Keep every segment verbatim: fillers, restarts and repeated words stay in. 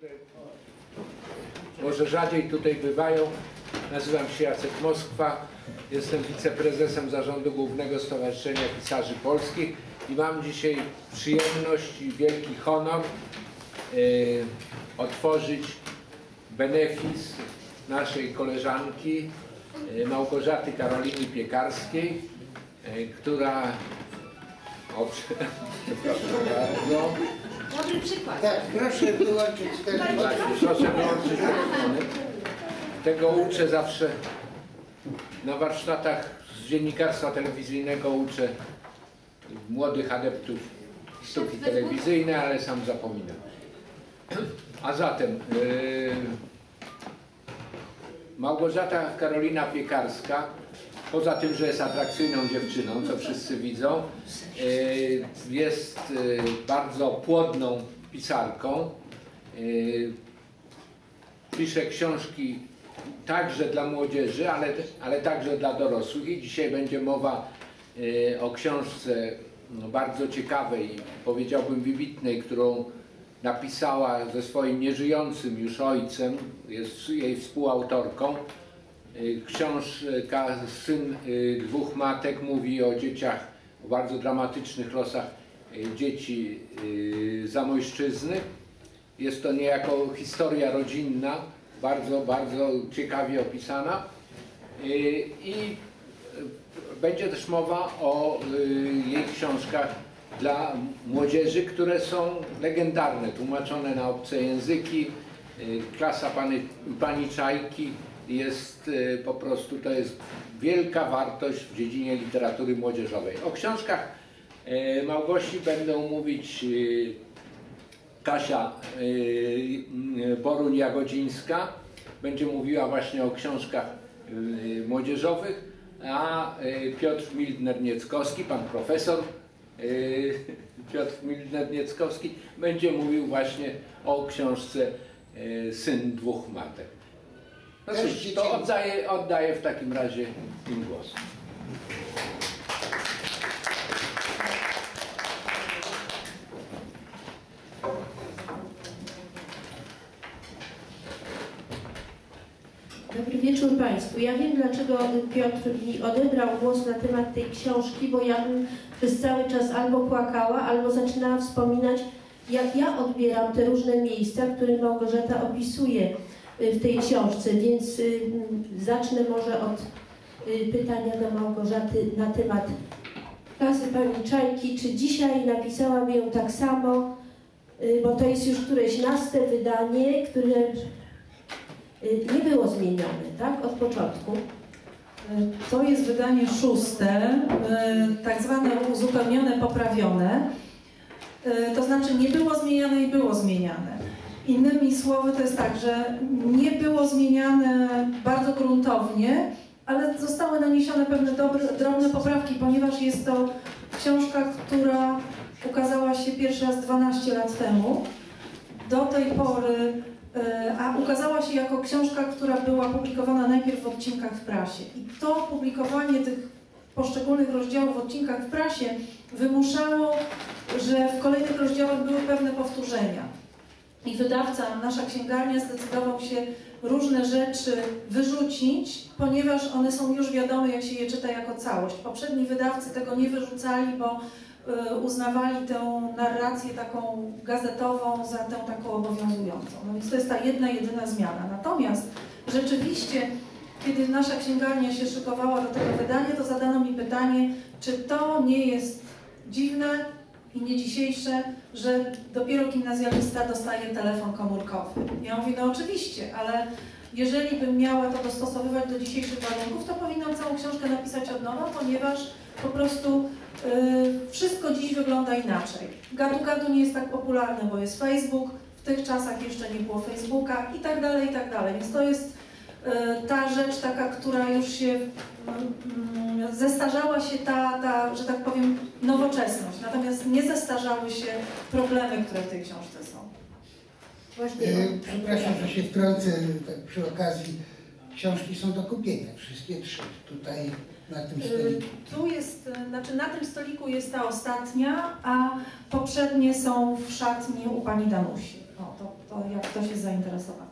które może rzadziej tutaj bywają. Nazywam się Jacek Moskwa, jestem wiceprezesem Zarządu Głównego Stowarzyszenia Pisarzy Polskich i mam dzisiaj przyjemność i wielki honor y, otworzyć benefis naszej koleżanki y, Małgorzaty Karoliny Piekarskiej, y, która o, przepraszam bardzo. Dobry przykład. Tak, proszę wyłączyć telefon. Tak, proszę wyłączyć telefony. Tego uczę zawsze na warsztatach z dziennikarstwa telewizyjnego, uczę młodych adeptów sztuki telewizyjnej, ale sam zapominam. A zatem yy, Małgorzata Karolina Piekarska, poza tym, że jest atrakcyjną dziewczyną, co wszyscy widzą, yy, jest yy, bardzo płodną pisarką. Yy, pisze książki także dla młodzieży, ale, ale także dla dorosłych. I dzisiaj będzie mowa y, o książce no, bardzo ciekawej, powiedziałbym wybitnej, którą napisała ze swoim nieżyjącym już ojcem, jest jej współautorką. Y, książka Syn y, dwóch matek mówi o dzieciach, o bardzo dramatycznych losach y, dzieci y, Zamojszczyzny. Jest to niejako historia rodzinna, bardzo, bardzo ciekawie opisana i będzie też mowa o jej książkach dla młodzieży, które są legendarne, tłumaczone na obce języki. Klasa pani, pani Czajki jest po prostu, to jest wielka wartość w dziedzinie literatury młodzieżowej. O książkach Małgosi będą mówić Kasia y, Boruń-Jagodzińska, będzie mówiła właśnie o książkach y, młodzieżowych, a y, Piotr Milner-Nieckowski, pan profesor y, Piotr Milner-Nieckowski będzie mówił właśnie o książce y, Syn dwóch matek. No cóż, to oddaję, oddaję w takim razie im głos. Dobry wieczór Państwu. Ja wiem, dlaczego Piotr mi odebrał głos na temat tej książki, bo ja bym przez cały czas albo płakała, albo zaczynała wspominać, jak ja odbieram te różne miejsca, które Małgorzata opisuje w tej książce, więc zacznę może od pytania do Małgorzaty na temat klasy pani Czajki. Czy dzisiaj napisałaby ją tak samo, bo to jest już któreś naste wydanie, które nie było zmienione, tak? Od początku. To jest wydanie szóste, tak zwane uzupełnione, poprawione. To znaczy nie było zmieniane i było zmieniane. Innymi słowy to jest tak, że nie było zmieniane bardzo gruntownie, ale zostały naniesione pewne dobre, drobne poprawki, ponieważ jest to książka, która ukazała się pierwszy raz dwanaście lat temu. Do tej pory a ukazała się jako książka, która była publikowana najpierw w odcinkach w prasie. I to publikowanie tych poszczególnych rozdziałów w odcinkach w prasie wymuszało, że w kolejnych rozdziałach były pewne powtórzenia. I wydawca, nasza księgarnia, zdecydował się różne rzeczy wyrzucić, ponieważ one są już wiadome, jak się je czyta jako całość. Poprzedni wydawcy tego nie wyrzucali, bo uznawali tę narrację taką gazetową za tę taką obowiązującą. No więc to jest ta jedna, jedyna zmiana. Natomiast rzeczywiście, kiedy nasza księgarnia się szykowała do tego wydania, to zadano mi pytanie, czy to nie jest dziwne i nie dzisiejsze, że dopiero gimnazjalista dostaje telefon komórkowy. Ja mówię, no oczywiście, ale jeżeli bym miała to dostosowywać do dzisiejszych warunków, to powinnam całą książkę napisać od nowa, ponieważ po prostu Yy, wszystko dziś wygląda inaczej. Gadu-gadu nie jest tak popularne, bo jest Facebook, w tych czasach jeszcze nie było Facebooka i tak dalej, i tak dalej. Więc to jest yy, ta rzecz taka, która już się yy, yy, zestarzała się ta, ta, że tak powiem, nowoczesność. Natomiast nie zestarzały się problemy, które w tej książce są. Właśnie, e, przepraszam, że się wtrącę tak przy okazji. Książki są do kupienia, wszystkie trzy tutaj na tym stoliku. Tu jest, znaczy na tym stoliku jest ta ostatnia, a poprzednie są w szatni u pani Danusi. O, to, to jak ktoś jest zainteresowany.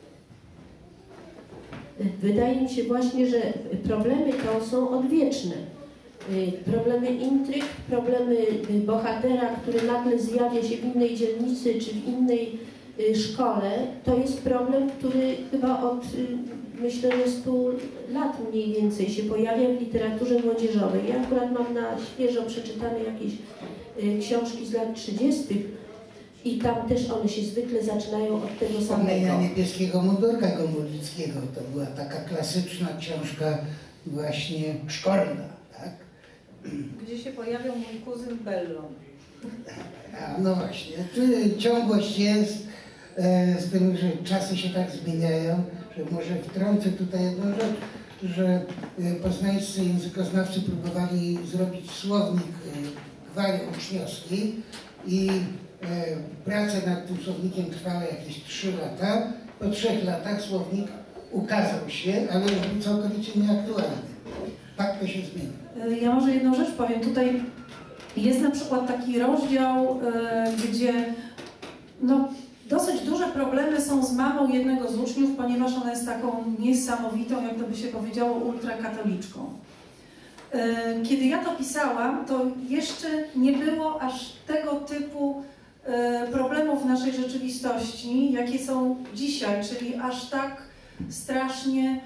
Wydaje mi się właśnie, że problemy to są odwieczne. Problemy intryg, problemy bohatera, który nagle zjawia się w innej dzielnicy czy w innej szkole, to jest problem, który chyba od, myślę, że stu lat mniej więcej się pojawia w literaturze młodzieżowej. Ja akurat mam na świeżo przeczytane jakieś książki z lat trzydziestych i tam też one się zwykle zaczynają od tego samego. Wspomnienia niebieskiego mundurka Gomulickiego to była taka klasyczna książka właśnie szkolna, tak? Gdzie się pojawiał mój kuzyn Bellon. A, no właśnie, ciągłość jest, e, z tym, że czasy się tak zmieniają, że może wtrącę tutaj jedną rzecz, że e, poznańscy językoznawcy próbowali zrobić słownik e, gwary uczniowskiej i e, prace nad tym słownikiem trwały jakieś trzy lata. Po trzech latach słownik ukazał się, ale już był całkowicie nieaktualny. Tak to się zmienia. Ja może jedną rzecz powiem. Tutaj jest na przykład taki rozdział, gdzie no, dosyć duże problemy są z mamą jednego z uczniów, ponieważ ona jest taką niesamowitą, jak to by się powiedziało, ultrakatoliczką. Kiedy ja to pisałam, to jeszcze nie było aż tego typu problemów w naszej rzeczywistości, jakie są dzisiaj, czyli aż tak strasznie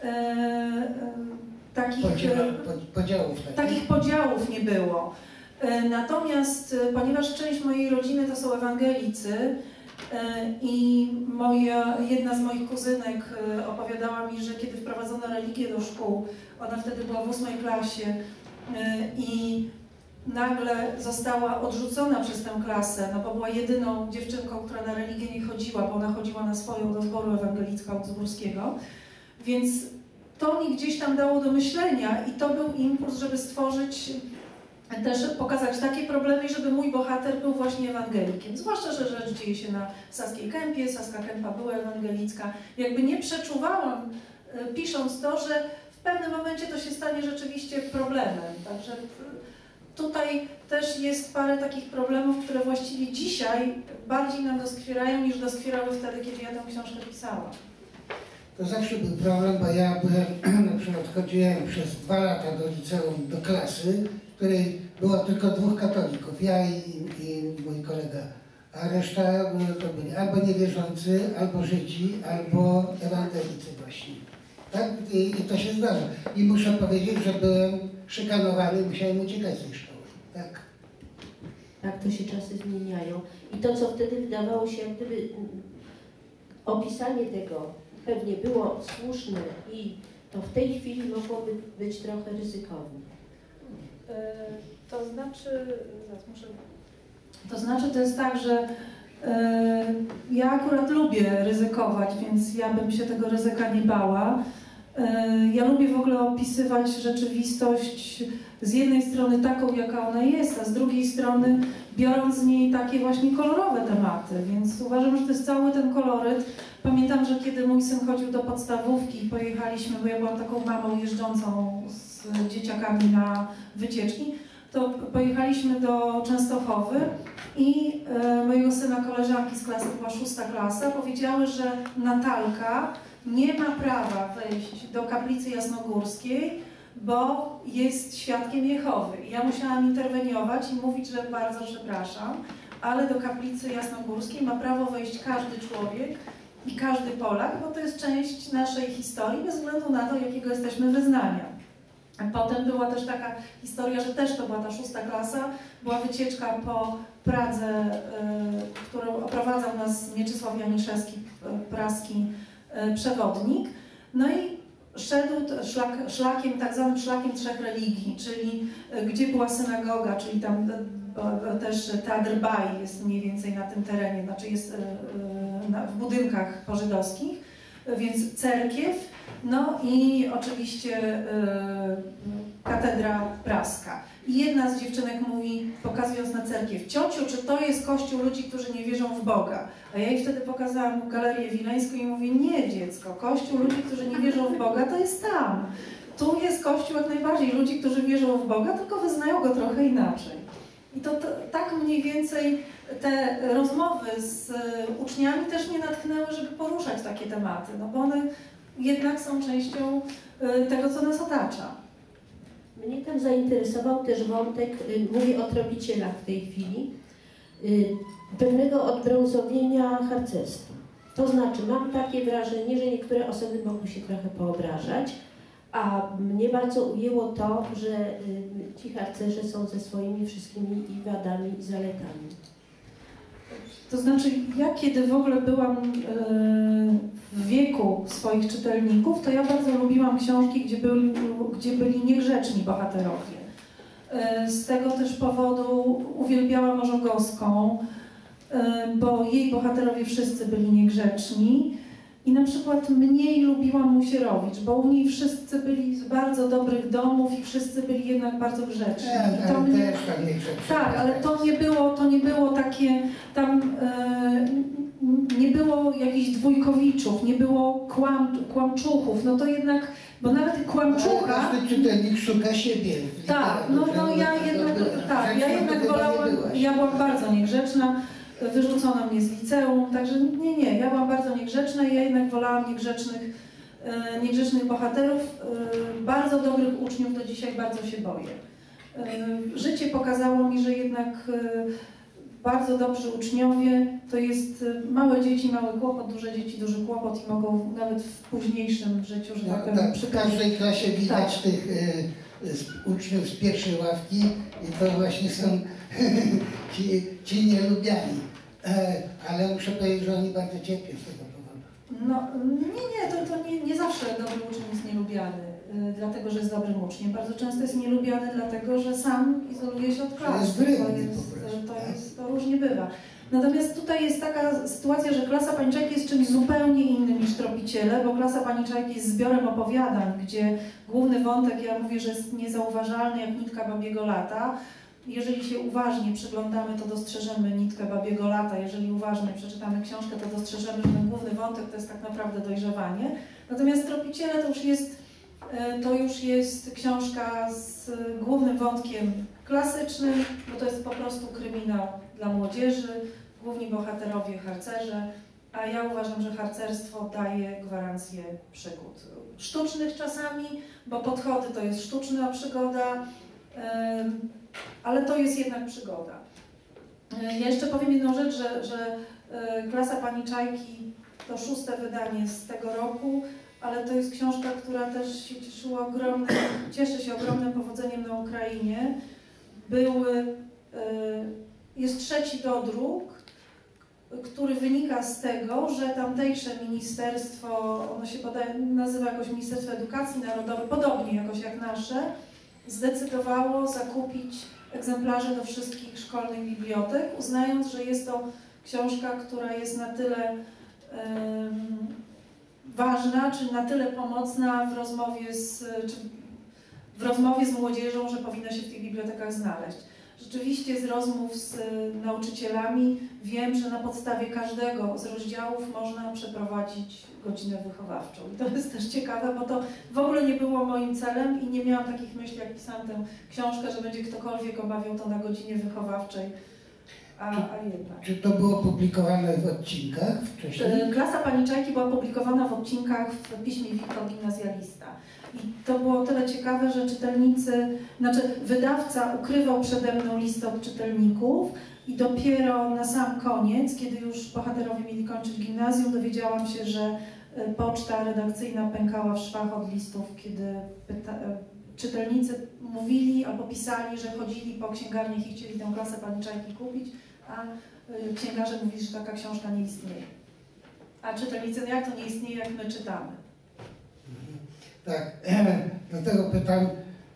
takich podziałów, takich podziałów nie było. Natomiast ponieważ część mojej rodziny to są ewangelicy i moja, jedna z moich kuzynek opowiadała mi, że kiedy wprowadzono religię do szkół, ona wtedy była w ósmej klasie i nagle została odrzucona przez tę klasę, no bo była jedyną dziewczynką, która na religię nie chodziła, bo ona chodziła na swoją do zboru ewangelicko-augsburskiego, więc to mi gdzieś tam dało do myślenia i to był impuls, żeby stworzyć, też pokazać takie problemy, żeby mój bohater był właśnie ewangelikiem. Zwłaszcza, że rzecz dzieje się na Saskiej Kępie, Saska Kępa była ewangelicka. Jakby nie przeczuwałam, pisząc to, że w pewnym momencie to się stanie rzeczywiście problemem. Także tutaj też jest parę takich problemów, które właściwie dzisiaj bardziej nam doskwierają niż doskwierały wtedy, kiedy ja tę książkę pisałam. To zawsze był problem, bo ja byłem, na przykład chodziłem przez dwa lata do liceum, do klasy, w której było tylko dwóch katolików, ja i, i mój kolega, a reszta to byli albo niewierzący, albo Żydzi, albo ewangelicy właśnie. Tak? I, i to się zdarza. I muszę powiedzieć, że byłem szykanowany, musiałem uciekać z tej szkoły. Tak? Tak, to się czasy zmieniają. I to, co wtedy wydawało się, jak gdyby opisanie tego pewnie było słuszne i to w tej chwili mogłoby być trochę ryzykowne. To znaczy, zaraz muszę... To znaczy, to jest tak, że e, ja akurat lubię ryzykować, więc ja bym się tego ryzyka nie bała. E, ja lubię w ogóle opisywać rzeczywistość z jednej strony taką, jaka ona jest, a z drugiej strony biorąc z niej takie właśnie kolorowe tematy, więc uważam, że to jest cały ten koloryt. Pamiętam, że kiedy mój syn chodził do podstawówki i pojechaliśmy, bo ja byłam taką mamą jeżdżącą z dzieciakami na wycieczki, to pojechaliśmy do Częstochowy i e, mojego syna koleżanki z klasy, była szósta klasa, powiedziały, że Natalka nie ma prawa wejść do kaplicy jasnogórskiej, bo jest świadkiem Jehowy. I ja musiałam interweniować i mówić, że bardzo przepraszam, ale do kaplicy jasnogórskiej ma prawo wejść każdy człowiek i każdy Polak, bo to jest część naszej historii, bez względu na to, jakiego jesteśmy wyznania. Potem była też taka historia, że też to była ta szósta klasa, była wycieczka po Pradze, y, którą oprowadzał nas Mieczysław Janiszewski, praski y, przewodnik. No i szedł szlak, szlakiem, tak zwanym szlakiem trzech religii, czyli y, gdzie była synagoga, czyli tam y, też Teatr Baj jest mniej więcej na tym terenie, znaczy jest y, y, na, w budynkach pożydowskich, y, więc cerkiew. No i oczywiście y, katedra praska. I jedna z dziewczynek mówi, pokazując na cerkiew, ciociu, czy to jest kościół ludzi, którzy nie wierzą w Boga? A ja jej wtedy pokazałam galerię wileńską i mówię, nie dziecko, kościół ludzi, którzy nie wierzą w Boga, to jest tam. Tu jest kościół jak najbardziej ludzi, którzy wierzą w Boga, tylko wyznają go trochę inaczej. I to, to tak mniej więcej te rozmowy z uczniami też mnie natchnęły, żeby poruszać takie tematy, no bo one jednak są częścią tego, co nas otacza. Mnie tam zainteresował też wątek, mówię o tropicielach w tej chwili, pewnego odbrązowienia harcerstwa. To znaczy, mam takie wrażenie, że niektóre osoby mogły się trochę poobrażać, a mnie bardzo ujęło to, że ci harcerze są ze swoimi wszystkimi i wadami, i zaletami. To znaczy, ja kiedy w ogóle byłam w wieku swoich czytelników, to ja bardzo lubiłam książki, gdzie byli, gdzie byli niegrzeczni bohaterowie. Z tego też powodu uwielbiałam Orzogowską, bo jej bohaterowie wszyscy byli niegrzeczni. I na przykład mniej lubiłam Musierowicz, bo u niej wszyscy byli z bardzo dobrych domów i wszyscy byli jednak bardzo grzeczni. Ja, I to mnie, też tam nie grzeczni. tak, ale to nie było, to nie było takie, tam e, nie było jakichś dwójkowiczów, nie było kłam, kłamczuchów, no to jednak, bo nawet kłamczucha... Każdy czytelnik szuka siebie. Tak, no, no ja jednak, tak, ja jednak wolałam, ja byłam bardzo niegrzeczna. Wyrzucono mnie z liceum, także nie, nie, ja byłam bardzo niegrzeczna i ja jednak wolałam niegrzecznych, e, niegrzecznych bohaterów. E, bardzo dobrych uczniów do dzisiaj bardzo się boję. E, życie pokazało mi, że jednak e, bardzo dobrzy uczniowie to jest małe dzieci, mały kłopot, duże dzieci, duży kłopot i mogą nawet w późniejszym życiu, że No, tak powiem, tak, w każdej klasie widać tak. tych y, z, uczniów z pierwszej ławki i to właśnie są ci, ci nielubiani. E, ale muszę powiedzieć, że oni bardzo cierpią z tego powodu. No nie, nie, to, to nie, nie zawsze dobry uczeń jest nielubiany, y, dlatego że jest dobrym uczniem. Bardzo często jest nielubiany dlatego, że sam izoluje się od klasy. To jest wredny to, jest, po prostu, to, tak? jest, to różnie bywa. Natomiast tutaj jest taka sytuacja, że klasa pani Czajki jest czymś zupełnie innym niż Tropiciele, bo klasa pani Czajki jest zbiorem opowiadań, gdzie główny wątek, ja mówię, że jest niezauważalny jak nitka babiego lata. Jeżeli się uważnie przyglądamy, to dostrzeżemy nitkę babiego lata. Jeżeli uważnie przeczytamy książkę, to dostrzeżemy, że ten główny wątek to jest tak naprawdę dojrzewanie. Natomiast Tropiciele to już jest, to już jest książka z głównym wątkiem klasycznym, bo to jest po prostu kryminał dla młodzieży, główni bohaterowie harcerze, a ja uważam, że harcerstwo daje gwarancję przygód. Sztucznych czasami, bo podchody to jest sztuczna przygoda, ale to jest jednak przygoda. Ja jeszcze powiem jedną rzecz, że, że klasa pani Czajki to szóste wydanie z tego roku, ale to jest książka, która też się cieszyła ogromnym, cieszy się ogromnym powodzeniem na Ukrainie. Były, jest trzeci dodruk, który wynika z tego, że tamtejsze ministerstwo, ono się podaje, nazywa jakoś Ministerstwo Edukacji Narodowej, podobnie jakoś jak nasze, zdecydowało zakupić egzemplarze do wszystkich szkolnych bibliotek, uznając, że jest to książka, która jest na tyle um, ważna, czy na tyle pomocna w rozmowie z, czy w rozmowie z młodzieżą, że powinna się w tych bibliotekach znaleźć. Rzeczywiście z rozmów z nauczycielami wiem, że na podstawie każdego z rozdziałów można przeprowadzić godzinę wychowawczą. I to jest też ciekawe, bo to w ogóle nie było moim celem i nie miałam takich myśli, jak pisałam tę książkę, że będzie ktokolwiek obawiał to na godzinie wychowawczej. A, a jednak. Czy to było publikowane w odcinkach wcześniej? Klasa pani Czajki była publikowana w odcinkach w piśmie Wiktor Gimnazjalista. I to było tyle ciekawe, że czytelnicy, znaczy wydawca ukrywał przede mną listę od czytelników i dopiero na sam koniec, kiedy już bohaterowie mieli kończyć gimnazjum, dowiedziałam się, że poczta redakcyjna pękała w szwach od listów, kiedy pyta, czytelnicy mówili albo pisali, że chodzili po księgarniach i chcieli tę klasę pani Czajki kupić, a księgarze mówili, że taka książka nie istnieje. A czytelnicy, no jak to nie istnieje, jak my czytamy? Tak, dlatego pytam,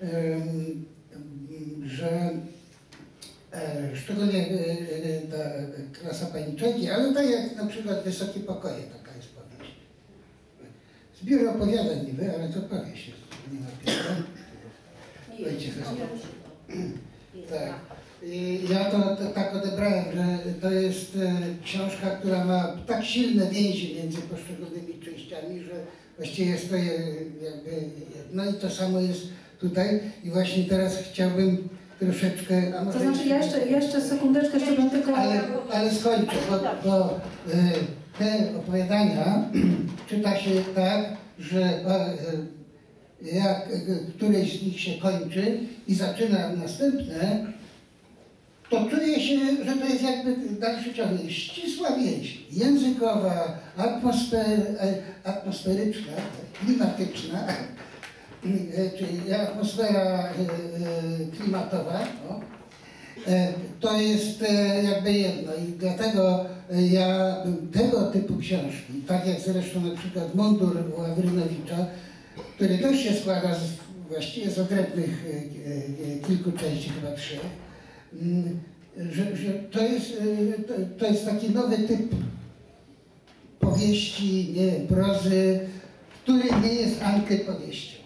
że szczególnie ta klasa pani Czajki, ale tak jak na przykład Wysokie Pokoje, taka jest powieść. Zbiór opowiadań niby, ale to powieść jest, nie napisane. Tak. I ja to, to tak odebrałem, że to jest e, książka, która ma tak silne więzi między poszczególnymi częściami, że właściwie jest to je, jakby jedno i to samo jest tutaj. I właśnie teraz chciałbym troszeczkę... A może To znaczy ja jeszcze, jeszcze sekundeczkę, jeszcze bym tylko... Ale, ale skończę, bo, bo y, te opowiadania czyta się tak, że y, jak y, któreś z nich się kończy i zaczyna następne, to czuje się, że to jest jakby dalszy ciąg, ścisła więź językowa, atmosfer, atmosferyczna, klimatyczna, czyli atmosfera klimatowa. No. To jest jakby jedno i dlatego ja tego typu książki, tak jak zresztą na przykład Mundur Ławrynowicza, który też się składa z, właściwie z odrębnych kilku części, chyba trzech, że, że to, jest, to, to jest taki nowy typ powieści, nie wiem, prozy, który nie jest antypowieścią.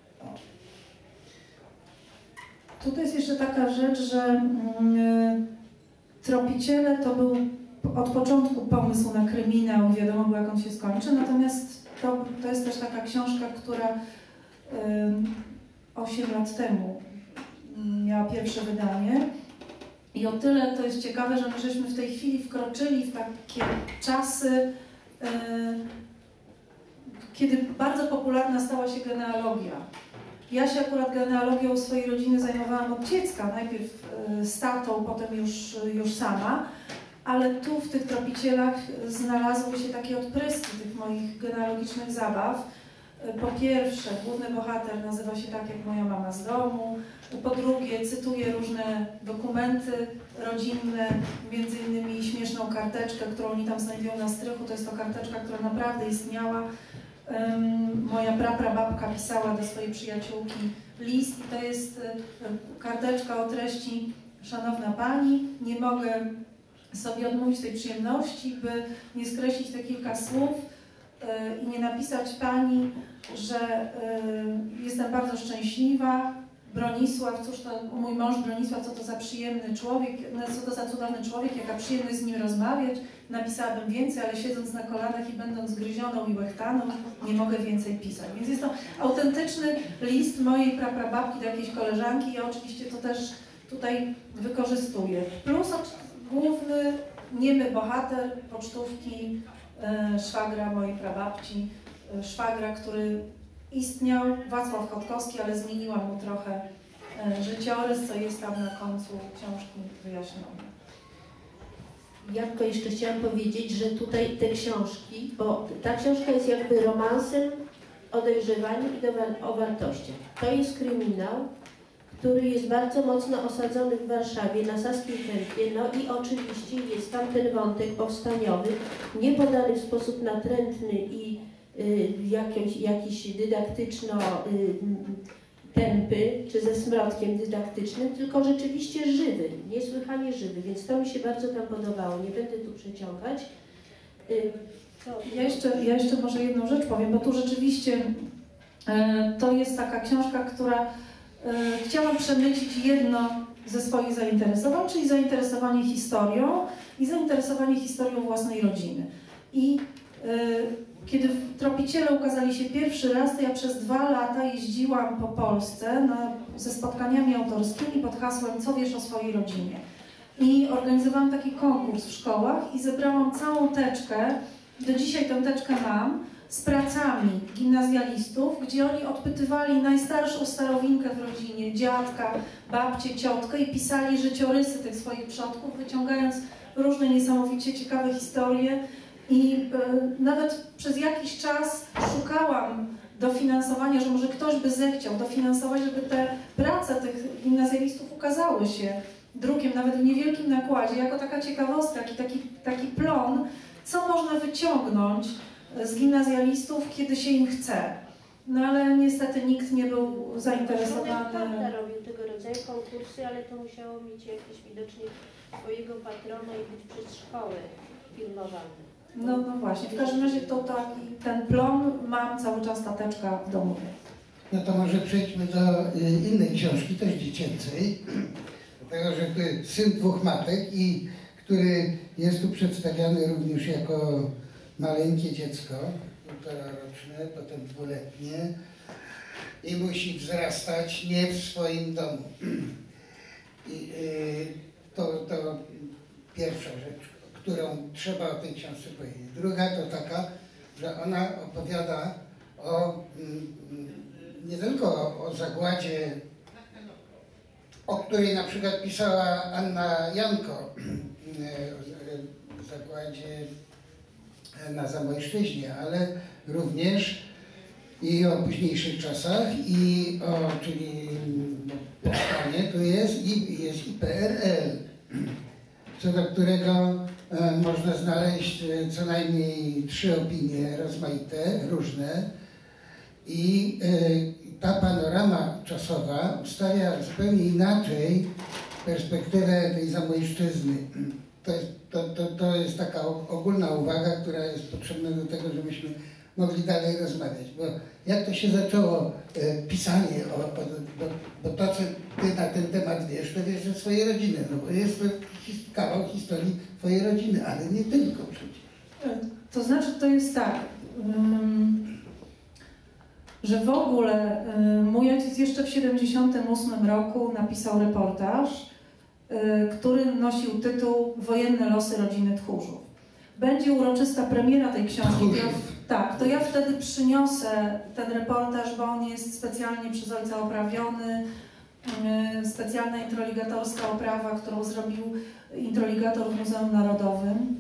Tutaj jest jeszcze taka rzecz, że yy, Tropiciele to był od początku pomysł na kryminał, wiadomo było jak on się skończy, natomiast to, to jest też taka książka, która osiem lat temu miała pierwsze wydanie i o tyle to jest ciekawe, że my żeśmy w tej chwili wkroczyli w takie czasy, yy, kiedy bardzo popularna stała się genealogia. Ja się akurat genealogią u swojej rodziny zajmowałam od dziecka, najpierw z tatą, potem już, już sama, ale tu w tych Tropicielach znalazły się takie odpryski tych moich genealogicznych zabaw. Po pierwsze, główny bohater nazywa się tak jak moja mama z domu, po drugie cytuję różne dokumenty rodzinne, między innymi śmieszną karteczkę, którą oni tam znajdują na strychu, to jest to karteczka, która naprawdę istniała. Um, moja praprababka pisała do swojej przyjaciółki list i to jest um, karteczka o treści: szanowna pani, nie mogę sobie odmówić tej przyjemności, by nie skreślić te kilka słów yy, i nie napisać pani, że yy, jestem bardzo szczęśliwa. Bronisław, cóż to mój mąż Bronisław, co to za przyjemny człowiek, co to za cudowny człowiek, jaka przyjemność z nim rozmawiać. Napisałabym więcej, ale siedząc na kolanach i będąc gryzioną i łechtaną, nie mogę więcej pisać. Więc jest to autentyczny list mojej praprababki do jakiejś koleżanki. Ja oczywiście to też tutaj wykorzystuję. Plus główny, niemy bohater pocztówki e, szwagra mojej prababci, e, szwagra, który istniał, Wacław Chodkowski, ale zmieniłam mu trochę e, życiorys, co jest tam na końcu książki wyjaśnione. Ja tylko jeszcze chciałam powiedzieć, że tutaj te książki, bo ta książka jest jakby romansem o dojrzewaniu i do, o wartościach. To jest kryminał, który jest bardzo mocno osadzony w Warszawie, na Saskim Kępie, no i oczywiście jest tam ten wątek powstaniowy, nie podany w sposób natrętny i y, jakiś, jakiś dydaktyczno y, tępy, czy ze smrodkiem dydaktycznym, tylko rzeczywiście żywy, niesłychanie żywy, więc to mi się bardzo tam podobało, nie będę tu przeciągać. Y, Ja jeszcze, ja jeszcze może jedną rzecz powiem, bo tu rzeczywiście e, to jest taka książka, która e, chciałam przemycić jedno ze swoich zainteresowań, czyli zainteresowanie historią i zainteresowanie historią własnej rodziny. I e, kiedy Tropiciele ukazali się pierwszy raz, to ja przez dwa lata jeździłam po Polsce na, ze spotkaniami autorskimi pod hasłem "Co wiesz o swojej rodzinie?" I organizowałam taki konkurs w szkołach i zebrałam całą teczkę, do dzisiaj tę teczkę mam, z pracami gimnazjalistów, gdzie oni odpytywali najstarszą starowinkę w rodzinie, dziadka, babcię, ciotkę i pisali życiorysy tych swoich przodków, wyciągając różne niesamowicie ciekawe historie. I y, nawet przez jakiś czas szukałam dofinansowania, że może ktoś by zechciał dofinansować, żeby te prace tych gimnazjalistów ukazały się drukiem, nawet w niewielkim nakładzie, jako taka ciekawostka, taki, taki, taki plon, co można wyciągnąć z gimnazjalistów, kiedy się im chce. No ale niestety nikt nie był zainteresowany. Korda robił tego rodzaju konkursy, ale to musiało mieć jakieś widocznie swojego patrona i być przez szkoły filmowane. No, no właśnie, w każdym razie to taki, ten plon, mam cały czas ta teczka w domu. No to może przejdźmy do y, innej książki, też dziecięcej. Dlatego, że to jest Syn dwóch matek, i który jest tu przedstawiany również jako maleńkie dziecko, półtora roczne, potem dwuletnie, i musi wzrastać nie w swoim domu. I, y, to, to pierwsza rzecz, którą trzeba o tej książce powiedzieć. Druga to taka, że ona opowiada o, nie tylko o, o zagładzie, o której na przykład pisała Anna Janko, o zagładzie na Zamojszczyźnie, ale również i o późniejszych czasach, i o, czyli powstanie tu jest i jest i P R L, co do którego e, można znaleźć e, co najmniej trzy opinie rozmaite, różne, i e, ta panorama czasowa ustawia zupełnie inaczej perspektywę tej Zamojszczyzny. To jest, to, to, to jest taka ogólna uwaga, która jest potrzebna do tego, żebyśmy mogli dalej rozmawiać, bo jak to się zaczęło e, pisanie, o, o, bo, bo to, co ty na ten temat wiesz, to wiesz ze swojej rodziny, no bo jest to kawał historii twojej rodziny, ale nie tylko przecież. To znaczy, to jest tak, um, że w ogóle um, mój ojciec jeszcze w siedemdziesiątym ósmym roku napisał reportaż, um, który nosił tytuł Wojenne losy rodziny Tchórzów. Będzie uroczysta premiera tej książki. Tak, to ja wtedy przyniosę ten reportaż, bo on jest specjalnie przez ojca oprawiony, yy, specjalna introligatorska oprawa, którą zrobił introligator w Muzeum Narodowym.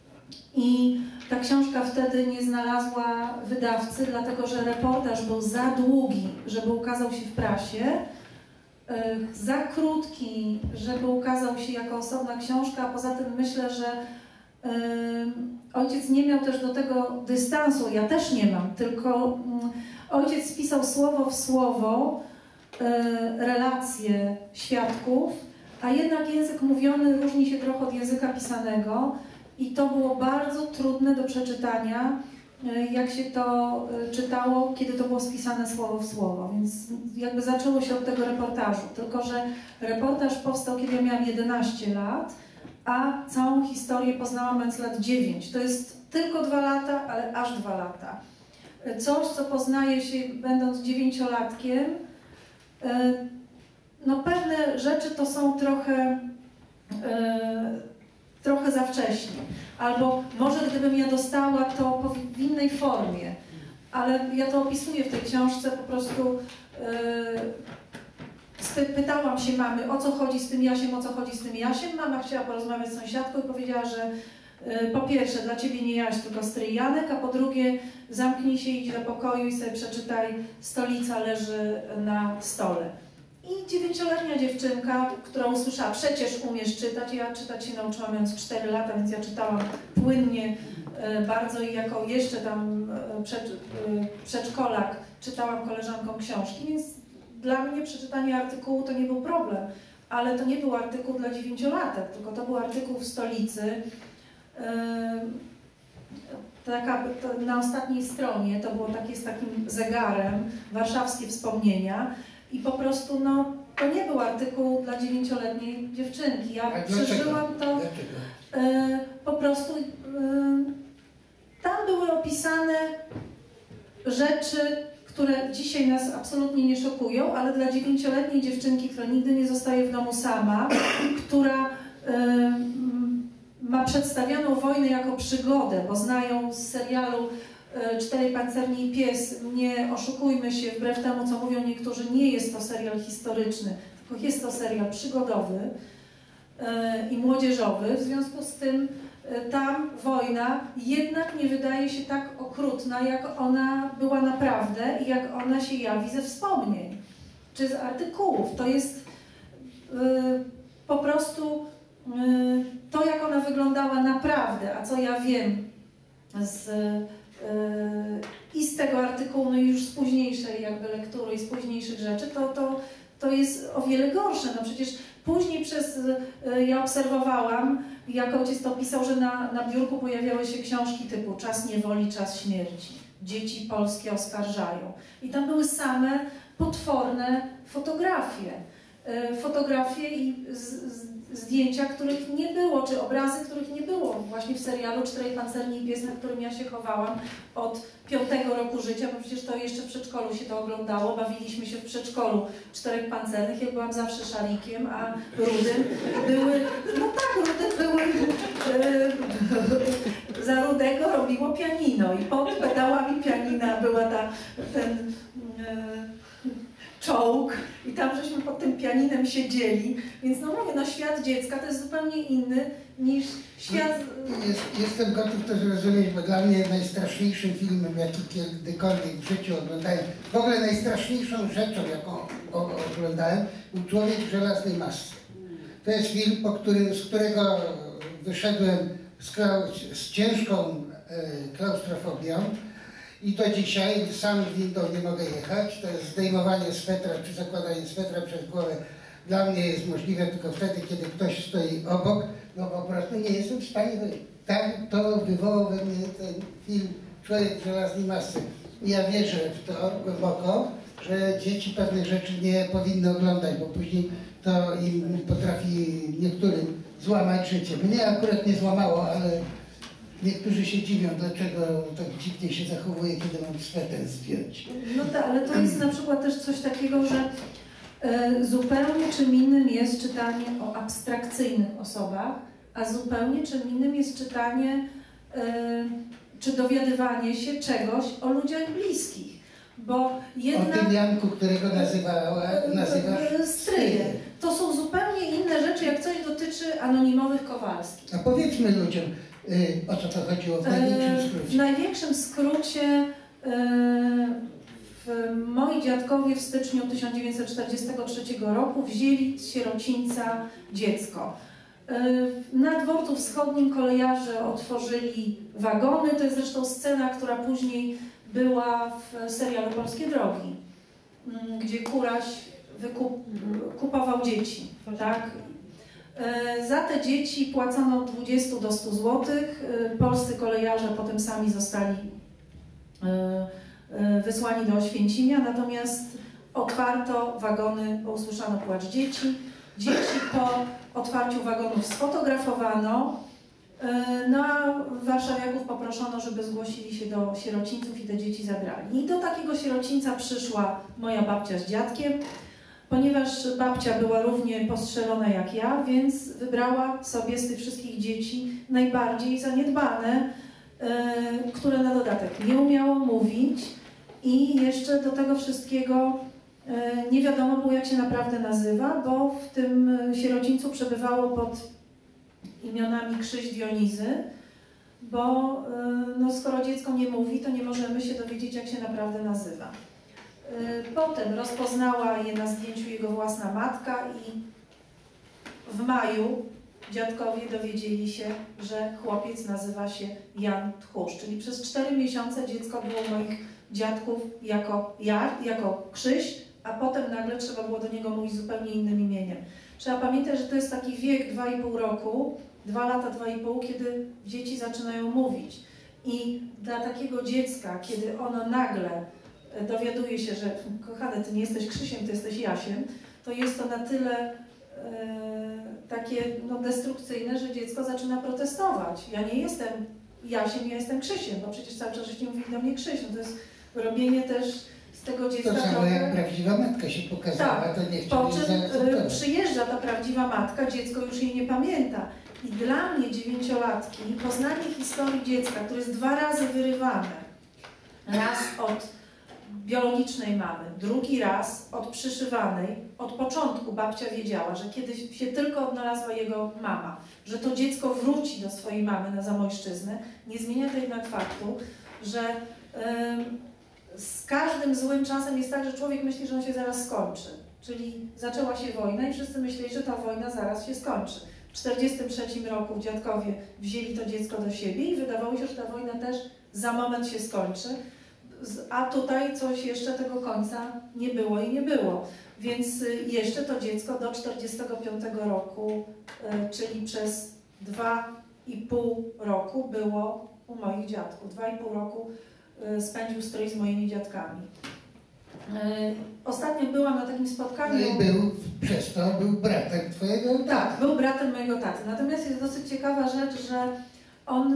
I ta książka wtedy nie znalazła wydawcy, dlatego że reportaż był za długi, żeby ukazał się w prasie, yy, za krótki, żeby ukazał się jako osobna książka, a poza tym myślę, że ojciec nie miał też do tego dystansu, ja też nie mam, tylko ojciec spisał słowo w słowo relacje świadków, a jednak język mówiony różni się trochę od języka pisanego i to było bardzo trudne do przeczytania, jak się to czytało, kiedy to było spisane słowo w słowo, więc jakby zaczęło się od tego reportażu, tylko że reportaż powstał, kiedy ja miałam jedenaście lat, a całą historię poznałam mając lat dziewięć. To jest tylko dwa lata, ale aż dwa lata. Coś, co poznaje się będąc dziewięciolatkiem, no pewne rzeczy to są trochę, trochę za wcześnie. Albo może gdybym ja dostała to w innej formie, ale ja to opisuję w tej książce po prostu. Pytałam się mamy, o co chodzi z tym Jasiem, o co chodzi z tym Jasiem. Mama chciała porozmawiać z sąsiadką i powiedziała, że y, po pierwsze dla ciebie nie Jaś, tylko stryj Janek, a po drugie zamknij się, idź do pokoju i sobie przeczytaj, Stolica leży na stole. I dziewięcioletnia dziewczynka, która usłyszała, przecież umiesz czytać, ja czytać się nauczyłam mając cztery lata, więc ja czytałam płynnie y, bardzo i jako jeszcze tam y, przed, y, przedszkolak czytałam koleżankom książki, więc dla mnie przeczytanie artykułu to nie był problem, ale to nie był artykuł dla dziewięciolatek, tylko to był artykuł w Stolicy. Yy, taka, to na ostatniej stronie to było takie z takim zegarem, warszawskie wspomnienia i po prostu no, to nie był artykuł dla dziewięcioletniej dziewczynki. Ja przeżyłam to yy, po prostu, yy, tam były opisane rzeczy, które dzisiaj nas absolutnie nie szokują, ale dla dziewięcioletniej dziewczynki, która nigdy nie zostaje w domu sama, która y, ma przedstawioną wojnę jako przygodę, bo znają z serialu y, Czterej pancerni i pies, nie oszukujmy się, wbrew temu co mówią niektórzy, nie jest to serial historyczny, tylko jest to serial przygodowy y, i młodzieżowy, w związku z tym tam wojna jednak nie wydaje się tak okrutna, jak ona była naprawdę i jak ona się jawi ze wspomnień, czy z artykułów. To jest y, po prostu y, to, jak ona wyglądała naprawdę, a co ja wiem z, y, i z tego artykułu, no i już z późniejszej jakby lektury i z późniejszych rzeczy, to, to, to jest o wiele gorsze. No przecież później przez, y, ja obserwowałam, jak ojciec to pisał, że na, na biurku pojawiały się książki typu Czas niewoli, czas śmierci. Dzieci polskie oskarżają. I tam były same potworne fotografie. fotografie i z, z, zdjęcia, których nie było, czy obrazy, których nie było właśnie w serialu Czterej Pancerni i Pies, na którym ja się chowałam od piątego roku życia, bo przecież to jeszcze w przedszkolu się to oglądało, bawiliśmy się w przedszkolu Czterech Pancernych, ja byłam zawsze szarikiem, a Rudym były, no tak, Rudy były, e, za Rudego robiło pianino i pod pedałami pianina była ta, ten e, czołg i tam żeśmy pod tym pianinem siedzieli, więc no mówię, no świat dziecka to jest zupełnie inny niż świat... Jest, jestem gotów to zrozumieć, bo dla mnie najstraszniejszym filmem, jaki kiedykolwiek w życiu oglądałem, w ogóle najstraszniejszą rzeczą, jaką oglądałem, był Człowiek w żelaznej masce. To jest film, po którym, z którego wyszedłem z, z ciężką e, klaustrofobią. I do dzisiaj sam windą nie mogę jechać, to jest zdejmowanie swetra czy zakładanie swetra przez głowę dla mnie jest możliwe tylko wtedy, kiedy ktoś stoi obok, no po prostu nie jestem w stanie, tak to wywołał we mnie ten film Człowiek w żelaznej masce. I ja wierzę w to głęboko, że dzieci pewnych rzeczy nie powinny oglądać, bo później to im potrafi niektórym złamać życie. Mnie akurat nie złamało, ale niektórzy się dziwią, dlaczego tak dziwnie się zachowuje, kiedy mam sweter zdjąć. No tak, ale to jest na przykład też coś takiego, że e, zupełnie czym innym jest czytanie o abstrakcyjnych osobach, a zupełnie czym innym jest czytanie e, czy dowiadywanie się czegoś o ludziach bliskich. Bo jedna, o tym Janku, którego nazywała, nazywasz stryje. To są zupełnie inne rzeczy, jak coś dotyczy anonimowych Kowalskich. A powiedzmy ludziom, o co to chodziło w największym skrócie? W największym skrócie w, moi dziadkowie w styczniu tysiąc dziewięćset czterdziestego trzeciego roku wzięli z sierocińca dziecko. Na dworcu wschodnim kolejarze otworzyli wagony, to jest zresztą scena, która później była w serialu Polskie Drogi, gdzie Kuraś wykup, kupował dzieci, tak? Za te dzieci płacono od dwudziestu do stu złotych. Polscy kolejarze potem sami zostali wysłani do Oświęcimia, natomiast otwarto wagony, bo usłyszano płacz dzieci. Dzieci po otwarciu wagonów sfotografowano, no a warszawiaków poproszono, żeby zgłosili się do sierocińców i te dzieci zabrali. I do takiego sierocińca przyszła moja babcia z dziadkiem. Ponieważ babcia była równie postrzelona jak ja, więc wybrała sobie z tych wszystkich dzieci najbardziej zaniedbane, yy, które na dodatek nie umiało mówić i jeszcze do tego wszystkiego yy, nie wiadomo było, jak się naprawdę nazywa, bo w tym sierocińcu przebywało pod imionami Krzyś, Dionizy, bo yy, no, skoro dziecko nie mówi, to nie możemy się dowiedzieć, jak się naprawdę nazywa. Potem rozpoznała je na zdjęciu jego własna matka i w maju dziadkowie dowiedzieli się, że chłopiec nazywa się Jan Tchórz. Czyli przez cztery miesiące dziecko było moich dziadków jako ja, jako Krzyś, a potem nagle trzeba było do niego mówić zupełnie innym imieniem. Trzeba pamiętać, że to jest taki wiek dwa i pół roku, dwa lata, dwa i pół, kiedy dzieci zaczynają mówić. I dla takiego dziecka, kiedy ono nagle dowiaduje się, że kochany, ty nie jesteś Krzysiem, ty jesteś Jasiem, to jest to na tyle e, takie no, destrukcyjne, że dziecko zaczyna protestować. Ja nie jestem Jasiem, ja jestem Krzysiem, bo przecież cały czas żeście mówili do mnie Krzyś. No to jest robienie też z tego dziecka to samo trochę... jak prawdziwa matka się pokazała, tak, to nie po chcieli czym zaakceptować. przyjeżdża ta prawdziwa matka, dziecko już jej nie pamięta. I dla mnie dziewięciolatki poznanie historii dziecka, które jest dwa razy wyrywane, raz od biologicznej mamy, drugi raz od przyszywanej. Od początku babcia wiedziała, że kiedy się tylko odnalazła jego mama, że to dziecko wróci do swojej mamy na Zamojszczyznę, nie zmienia to jednak faktu, że ym, z każdym złym czasem jest tak, że człowiek myśli, że on się zaraz skończy. Czyli zaczęła się wojna i wszyscy myśleli, że ta wojna zaraz się skończy. W tysiąc dziewięćset czterdziestym trzecim roku dziadkowie wzięli to dziecko do siebie i wydawało się, że ta wojna też za moment się skończy. A tutaj coś jeszcze tego końca nie było i nie było. Więc jeszcze to dziecko do tysiąc dziewięćset czterdziestego piątego roku, czyli przez dwa i pół roku było u moich dziadków. Dwa i pół roku spędził strój z moimi dziadkami. Ostatnio byłam na takim spotkaniu. No i był, przez to był bratem twojego taty. Tak, był bratem mojego taty. Natomiast jest dosyć ciekawa rzecz, że on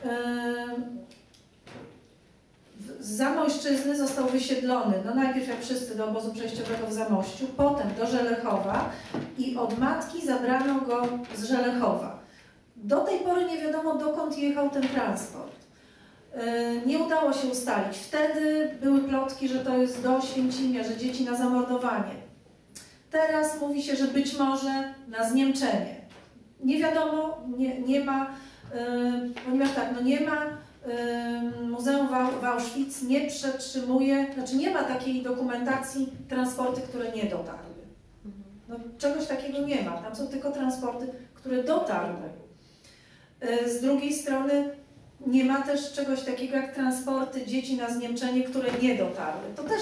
z Zamojszczyzny został wysiedlony, no najpierw jak wszyscy do obozu przejściowego w Zamościu, potem do Żelechowa i od matki zabrano go z Żelechowa. Do tej pory nie wiadomo, dokąd jechał ten transport. Nie udało się ustalić. Wtedy były plotki, że to jest do Święcimia, że dzieci na zamordowanie. Teraz mówi się, że być może na zniemczenie. Nie wiadomo, nie, nie ma, yy, ponieważ tak, no nie ma, yy, Muzeum w Auschwitz nie przetrzymuje, znaczy nie ma takiej dokumentacji transporty, które nie dotarły. No, czegoś takiego nie ma, tam są tylko transporty, które dotarły. Yy, z drugiej strony nie ma też czegoś takiego jak transporty dzieci na zniemczenie, które nie dotarły. To też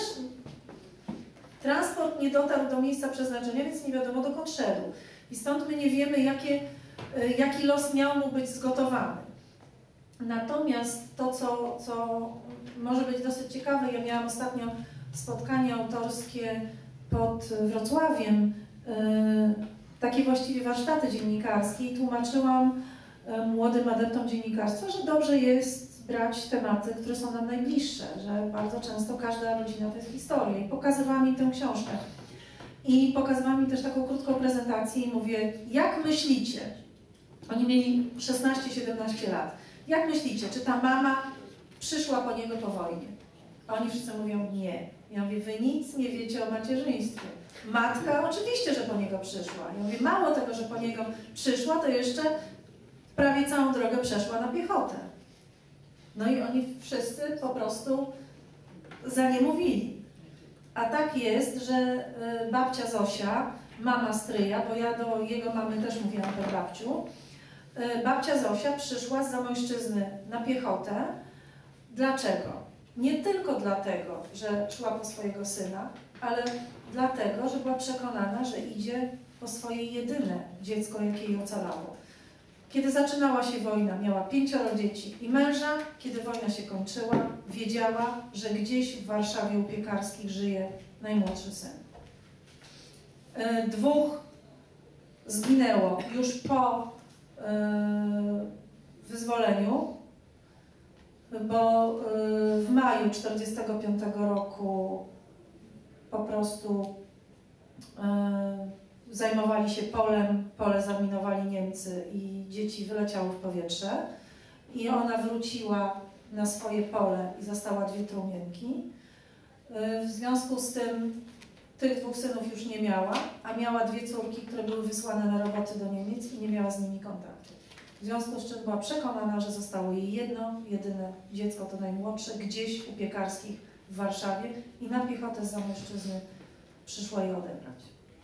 transport nie dotarł do miejsca przeznaczenia, więc nie wiadomo dokąd szedł. I stąd my nie wiemy, jakie, jaki los miał mu być zgotowany. Natomiast to, co, co może być dosyć ciekawe, ja miałam ostatnio spotkanie autorskie pod Wrocławiem, yy, takie właściwie warsztaty dziennikarskie i tłumaczyłam młodym adeptom dziennikarstwa, że dobrze jest brać tematy, które są nam najbliższe, że bardzo często każda rodzina to jest historia i pokazywałam im tę książkę. I pokazywałam im też taką krótką prezentację i mówię, jak myślicie, oni mieli szesnaście siedemnaście lat, jak myślicie, czy ta mama przyszła po niego po wojnie? A oni wszyscy mówią nie. Ja mówię, wy nic nie wiecie o macierzyństwie. Matka oczywiście, że po niego przyszła. Ja mówię, mało tego, że po niego przyszła, to jeszcze prawie całą drogę przeszła na piechotę. No i oni wszyscy po prostu za nie mówili. A tak jest, że babcia Zosia, mama stryja, bo ja do jego mamy też mówiłam per babciu, babcia Zosia przyszła z Zamojszczyzny na piechotę. Dlaczego? Nie tylko dlatego, że szła po swojego syna, ale dlatego, że była przekonana, że idzie po swoje jedyne dziecko, jakie jej ocalało. Kiedy zaczynała się wojna, miała pięcioro dzieci i męża. Kiedy wojna się kończyła, wiedziała, że gdzieś w Warszawie u Piekarskich żyje najmłodszy syn. Dwóch zginęło już po wyzwoleniu, bo w maju tysiąc dziewięćset czterdziestego piątego roku po prostu zajmowali się polem, pole zaminowali Niemcy i dzieci wyleciały w powietrze i ona wróciła na swoje pole i zastała dwie trumienki. W związku z tym tych dwóch synów już nie miała, a miała dwie córki, które były wysłane na roboty do Niemiec i nie miała z nimi kontaktu. W związku z czym była przekonana, że zostało jej jedno, jedyne dziecko, to najmłodsze, gdzieś u Piekarskich w Warszawie i na piechotę z Zamojszczyzny przyszła je odebrać.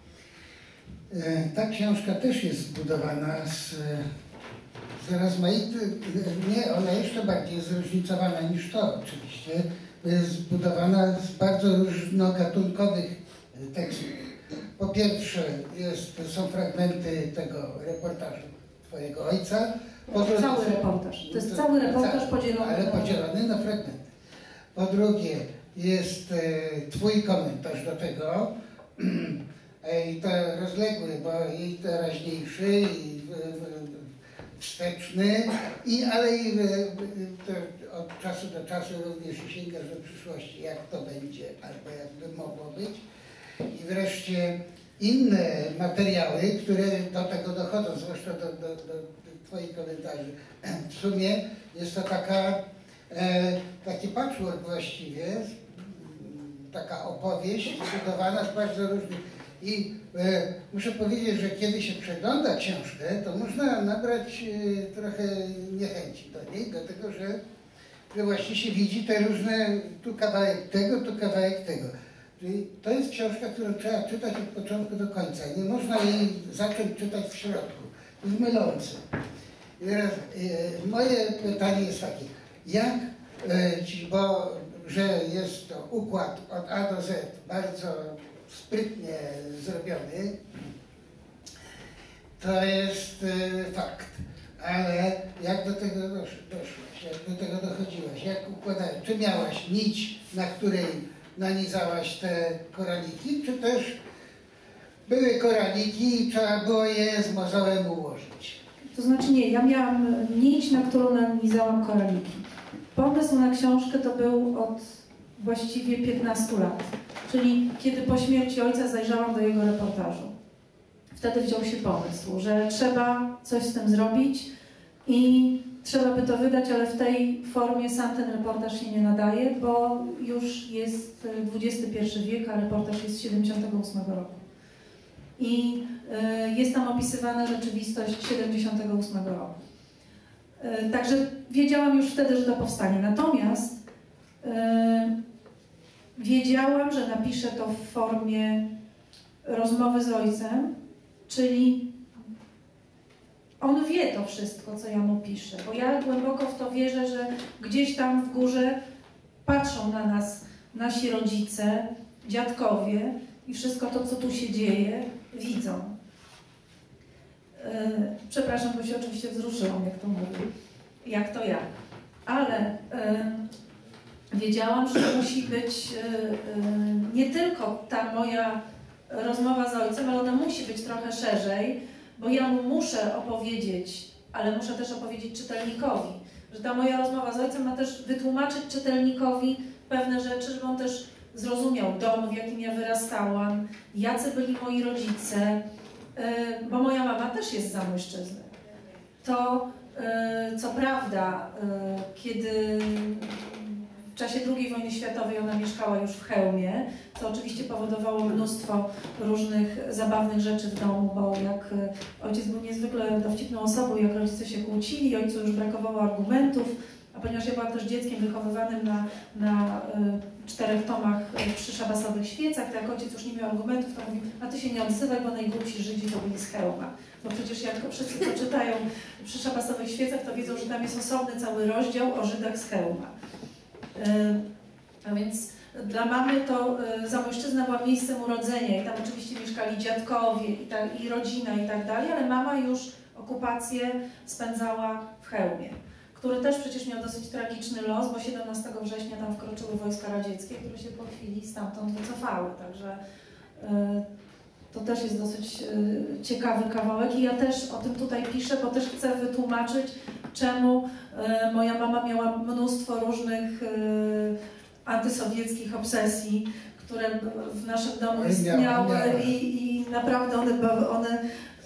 Ta książka też jest zbudowana z, z rozmaitych, nie, ona jeszcze bardziej zróżnicowana niż to oczywiście, jest zbudowana z bardzo różnogatunkowych tekstów. Po pierwsze jest, są fragmenty tego reportażu twojego ojca. Po drugie, cały reportaż. To jest cały reportaż podzielony. Ale podzielony na fragmenty. Po drugie jest e, twój komentarz do tego. I to rozległy, bo i teraźniejszy, i wsteczny, i, ale i to od czasu do czasu również sięgasz do przyszłości, jak to będzie, albo jakby mogło być. I wreszcie inne materiały, które do tego dochodzą, zwłaszcza do, do, do twoich komentarzy. W sumie jest to taka, e, taki patchwork właściwie, taka opowieść zbudowana z bardzo różnych. I e, muszę powiedzieć, że kiedy się przegląda książkę, to można nabrać e, trochę niechęci do niej, dlatego że, że właśnie się widzi te różne, tu kawałek tego, tu kawałek tego. Czyli to jest książka, którą trzeba czytać od początku do końca. Nie można jej zacząć czytać w środku. To jest mylące. I teraz e, moje pytanie jest takie, jak, e, ci, bo że jest to układ od A do Z bardzo sprytnie zrobiony, to jest y, fakt. Ale jak do tego dosz, doszłaś, jak do tego dochodziłaś, jak układałeś, czy miałaś nić, na której nanizałaś te koraliki, czy też były koraliki i trzeba było je z mozołem ułożyć? To znaczy nie, ja miałam nić, na którą nanizałam koraliki. Pomysł na książkę to był od właściwie piętnastu lat, czyli kiedy po śmierci ojca zajrzałam do jego reportażu. Wtedy wziął się pomysł, że trzeba coś z tym zrobić i trzeba by to wydać, ale w tej formie sam ten reportaż się nie nadaje, bo już jest dwudziesty pierwszy wiek, a reportaż jest z siedemdziesiątego ósmego roku. I y, jest tam opisywana rzeczywistość siedemdziesiątego ósmego roku. Y, także wiedziałam już wtedy, że to powstanie. Natomiast y, wiedziałam, że napiszę to w formie rozmowy z ojcem, czyli on wie to wszystko, co ja mu piszę, bo ja głęboko w to wierzę, że gdzieś tam w górze patrzą na nas nasi rodzice, dziadkowie i wszystko to, co tu się dzieje, widzą. Yy, przepraszam, bo się oczywiście wzruszyłam, jak to mówię, jak to ja. Ale yy, wiedziałam, że musi być yy, yy, nie tylko ta moja rozmowa z ojcem, ale ona musi być trochę szerzej, bo ja mu muszę opowiedzieć, ale muszę też opowiedzieć czytelnikowi, że ta moja rozmowa z ojcem ma też wytłumaczyć czytelnikowi pewne rzeczy, żeby on też zrozumiał dom, w jakim ja wyrastałam, jacy byli moi rodzice, yy, bo moja mama też jest z Zamojszczyzny. To yy, co prawda, yy, kiedy w czasie drugiej wojny światowej ona mieszkała już w Chełmie, co oczywiście powodowało mnóstwo różnych zabawnych rzeczy w domu, bo jak ojciec był niezwykle dowcipną osobą, jak rodzice się kłócili, ojcu już brakowało argumentów, a ponieważ ja byłam też dzieckiem wychowywanym na, na y, czterech tomach y, przy szabasowych świecach, to jak ojciec już nie miał argumentów, to mówił, a ty się nie odzywaj, bo najgłupsi Żydzi to byli z Chełma. Bo przecież jak wszyscy to czytają przy szabasowych świecach, to wiedzą, że tam jest osobny cały rozdział o Żydach z Chełma. A więc dla mamy to Zamojszczyzna była miejscem urodzenia i tam oczywiście mieszkali dziadkowie i, ta, i rodzina i tak dalej, ale mama już okupację spędzała w Chełmie, który też przecież miał dosyć tragiczny los, bo siedemnastego września tam wkroczyły wojska radzieckie, które się po chwili stamtąd wycofały, także to też jest dosyć ciekawy kawałek i ja też o tym tutaj piszę, bo też chcę wytłumaczyć, czemu moja mama miała mnóstwo różnych antysowieckich obsesji, które w naszym domu istniały i, i naprawdę one, one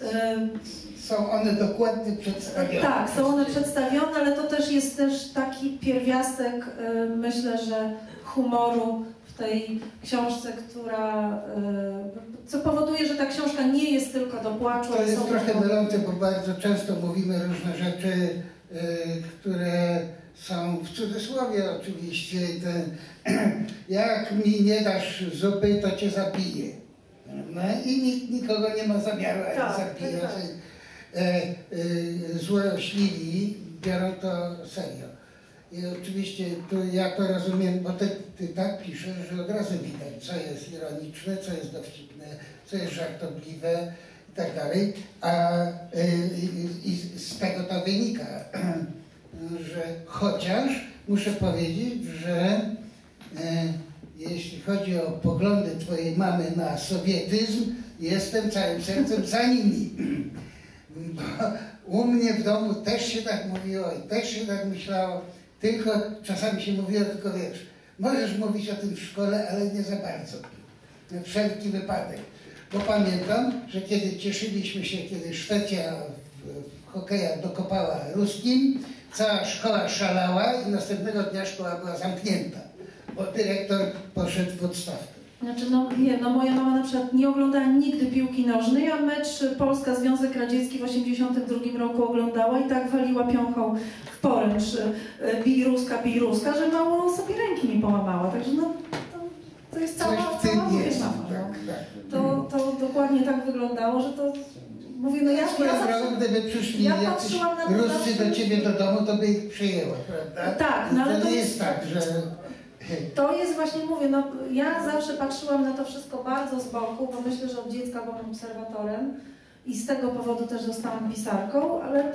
są one dokładnie przedstawione. Tak, są one przedstawione, ale to też jest też taki pierwiastek, myślę, że humoru w tej książce, która, co powoduje, że ta książka nie jest tylko do płaczu. To jest są trochę to... mylące, bo bardzo często mówimy różne rzeczy, które są w cudzysłowie oczywiście. Ten, jak mi nie dasz zupy, to cię zabiję. No i nikt nikogo nie ma zamiaru tak, zabijać. tak, tak. E, e, złośliwi biorą to serio. I oczywiście tu ja to rozumiem, bo ty, ty tak piszesz, że od razu widać, co jest ironiczne, co jest dowcipne, co jest żartobliwe i tak dalej. A y, y, y, z tego to wynika, że chociaż muszę powiedzieć, że y, jeśli chodzi o poglądy twojej mamy na sowietyzm, jestem całym sercem za nimi. Bo u mnie w domu też się tak mówiło i też się tak myślało. Tylko czasami się mówiło, tylko wiesz, możesz mówić o tym w szkole, ale nie za bardzo. Na wszelki wypadek. Bo pamiętam, że kiedy cieszyliśmy się, kiedy Szwecja w, w hokeja dokopała ruskim, cała szkoła szalała i następnego dnia szkoła była zamknięta, bo dyrektor poszedł w odstawkę. Znaczy, no nie, no moja mama na przykład nie oglądała nigdy piłki nożnej, a mecz Polska-Związek Radziecki w osiemdziesiątym drugim roku oglądała i tak waliła piąchą w poręcz bij Ruska, bij Ruska, że mało sobie ręki nie połamała. Także no, to, to jest cała, Coś w tym cała jest. mama, Tak, no. tak. To, to dokładnie tak wyglądało, że to mówię, no ja, Swoją ja drogą, zawsze, gdyby przyszli ja jacyś patrzyłam na to Ruscy zawsze- do ciebie do domu, to by ich przyjęła, prawda? Tak, no ale to to nie jest- jest tak, że... To jest właśnie, mówię, no ja zawsze patrzyłam na to wszystko bardzo z boku, bo myślę, że od dziecka byłam obserwatorem i z tego powodu też zostałam pisarką, ale y,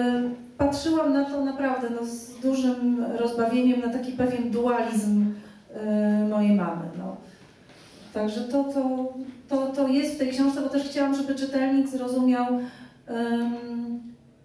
patrzyłam na to naprawdę no, z dużym rozbawieniem, na taki pewien dualizm y, mojej mamy. No. Także to, to, to, to jest w tej książce, bo też chciałam, żeby czytelnik zrozumiał um,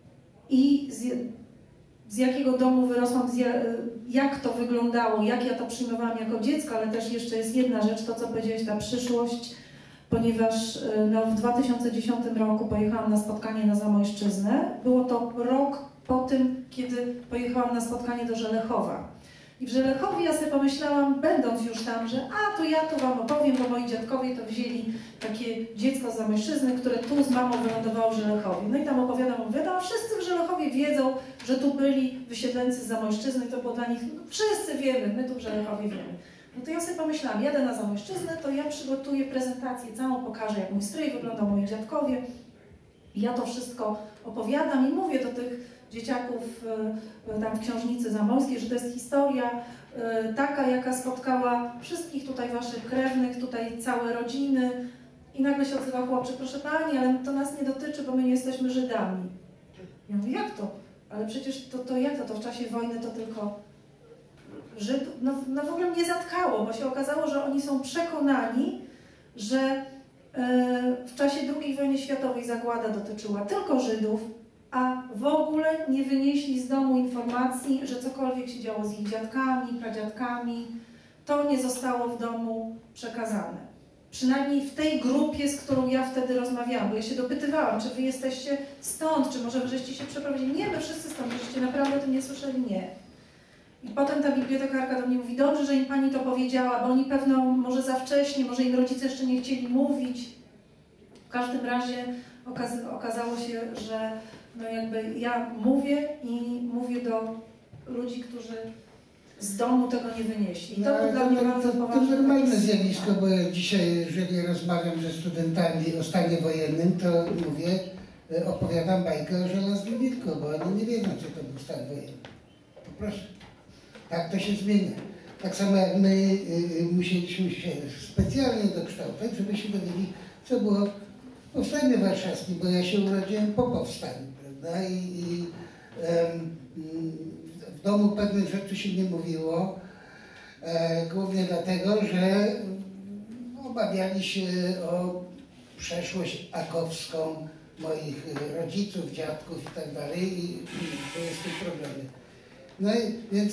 i z, z jakiego domu wyrosłam, z ja, jak to wyglądało, jak ja to przyjmowałam jako dziecko, ale też jeszcze jest jedna rzecz, to co powiedziałeś, ta przyszłość, ponieważ no, w dwa tysiące dziesiątym roku pojechałam na spotkanie na Zamojszczyznę. Było to rok po tym, kiedy pojechałam na spotkanie do Żelechowa. I w Żelechowie ja sobie pomyślałam, będąc już tam, że a, to ja tu wam opowiem, bo moi dziadkowie to wzięli takie dziecko z Zamojszczyzny, które tu z mamą wylądowało w Żelechowie. No i tam opowiadam, mówię, no wszyscy w Żelechowie wiedzą, że tu byli wysiedleńcy z Zamojszczyzny i to było dla nich, no, wszyscy wiemy, my tu w Żelechowie wiemy. No to ja sobie pomyślałam, jadę na Zamojszczyznę, to ja przygotuję prezentację całą, pokażę jak mój strój wyglądał, moi dziadkowie. I ja to wszystko opowiadam i mówię do tych dzieciaków tam w Książnicy Zamojskiej, że to jest historia taka, jaka spotkała wszystkich tutaj waszych krewnych, tutaj całe rodziny. I nagle się odzywa chłopczyk, proszę pani, ale to nas nie dotyczy, bo my nie jesteśmy Żydami. Ja mówię, jak to? Ale przecież to, to jak to? To w czasie wojny to tylko Żyd... No, no w ogóle mnie zatkało, bo się okazało, że oni są przekonani, że w czasie drugiej wojny światowej zagłada dotyczyła tylko Żydów, a w ogóle nie wynieśli z domu informacji, że cokolwiek się działo z ich dziadkami, pradziadkami, to nie zostało w domu przekazane. Przynajmniej w tej grupie, z którą ja wtedy rozmawiałam, bo ja się dopytywałam, czy wy jesteście stąd, czy może wy żeście się przeprowadzili. Nie, my wszyscy stąd, żeście naprawdę o tym nie słyszeli, nie. I potem ta bibliotekarka do mnie mówi, dobrze, że im pani to powiedziała, bo oni pewno może za wcześnie, może im rodzice jeszcze nie chcieli mówić. W każdym razie okaz okazało się, że no jakby ja mówię i mówię do ludzi, którzy z domu tego nie wynieśli. To no, dla mnie to, bardzo to, to poważne. To normalne zjawisko, bo ja dzisiaj, jeżeli rozmawiam ze studentami o stanie wojennym, to mówię, opowiadam bajkę o żelaznym wilku, bo oni nie wiedzą, co to był stan wojenny. Proszę. Tak to się zmienia. Tak samo jak my y, musieliśmy się specjalnie dokształcać, żeby się dowiedzieć, co było w Powstaniu Warszawskim, bo ja się urodziłem po powstaniu, prawda? I, i um, w domu pewnych rzeczy się nie mówiło, e, głównie dlatego, że obawiali się o przeszłość akowską moich rodziców, dziadków i tak dalej, i to jest tym problemem. No i więc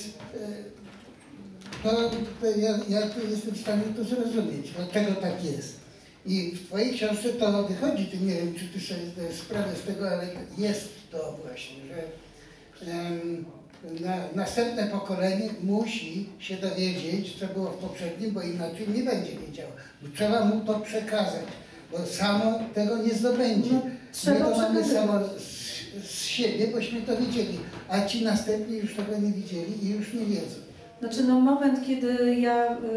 to, to ja, ja to jestem w stanie to zrozumieć, dlaczego tak jest. I w twojej książce to wychodzi, ty nie wiem, czy ty sobie zdajesz sprawę z tego, ale jest to właśnie, że um, na, następne pokolenie musi się dowiedzieć, co było w poprzednim, bo inaczej nie będzie wiedziało. Trzeba mu to przekazać, bo samo tego nie zdobędzie. No, My to mamy samo z, z siebie, bośmy to widzieli, a ci następni już tego nie widzieli i już nie wiedzą. Znaczy no moment, kiedy ja y,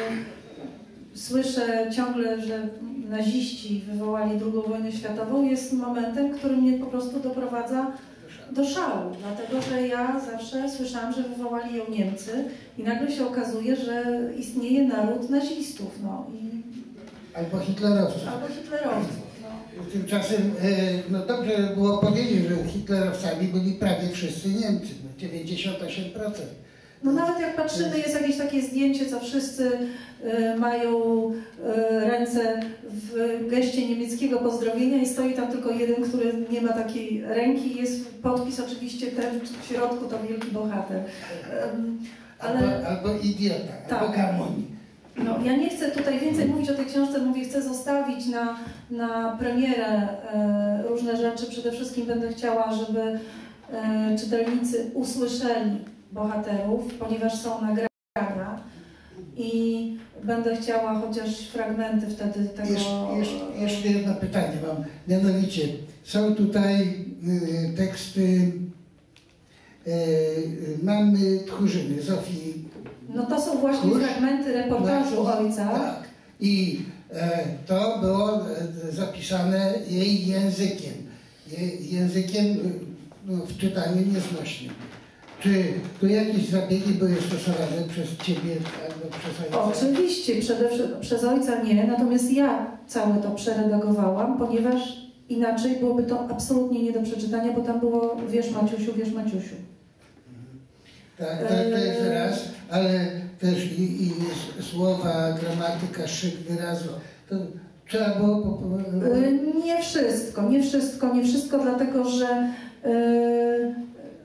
słyszę ciągle, że naziści wywołali drugą wojnę światową, jest momentem, który mnie po prostu doprowadza do szału, dlatego że ja zawsze słyszałam, że wywołali ją Niemcy i nagle się okazuje, że istnieje naród nazistów. No, i... Albo hitlerowców. Albo hitlerowców. No. Tymczasem no dobrze było powiedzieć, że hitlerowcami byli prawie wszyscy Niemcy, no dziewięćdziesiąt osiem procent. No nawet jak patrzymy, jest jakieś takie zdjęcie, co wszyscy y, mają y, ręce w geście niemieckiego pozdrowienia i stoi tam tylko jeden, który nie ma takiej ręki. Jest podpis oczywiście ten w środku, to wielki bohater. Um, ale... albo, albo idiota, tak. albo gamoń. No, ja nie chcę tutaj więcej mówić o tej książce, mówię, chcę zostawić na, na premierę e, różne rzeczy. Przede wszystkim będę chciała, żeby e, czytelnicy usłyszeli bohaterów, ponieważ są nagrania i będę chciała chociaż fragmenty wtedy tego... Jeszcze, jeszcze, jeszcze jedno pytanie mam, mianowicie są tutaj y, teksty y, mamy Tchórzyny, Zofii. No to są właśnie Tchórz? fragmenty reportażu no, ojca. Tak. I e, to było e, zapisane jej językiem, jej językiem no, w czytaniu nieznośnym. Czy tu jakieś zabiegi były stosowane przez Ciebie albo przez ojca? Oczywiście, przede, przez ojca nie, natomiast ja całe to przeredagowałam, ponieważ inaczej byłoby to absolutnie nie do przeczytania, bo tam było wiesz Maciusiu, wiesz Maciusiu. Tak, to, to jest raz, ale też i, i słowa, gramatyka, szyk wyrazu. To trzeba było... Po, po... Nie wszystko, nie wszystko, nie wszystko, dlatego że yy,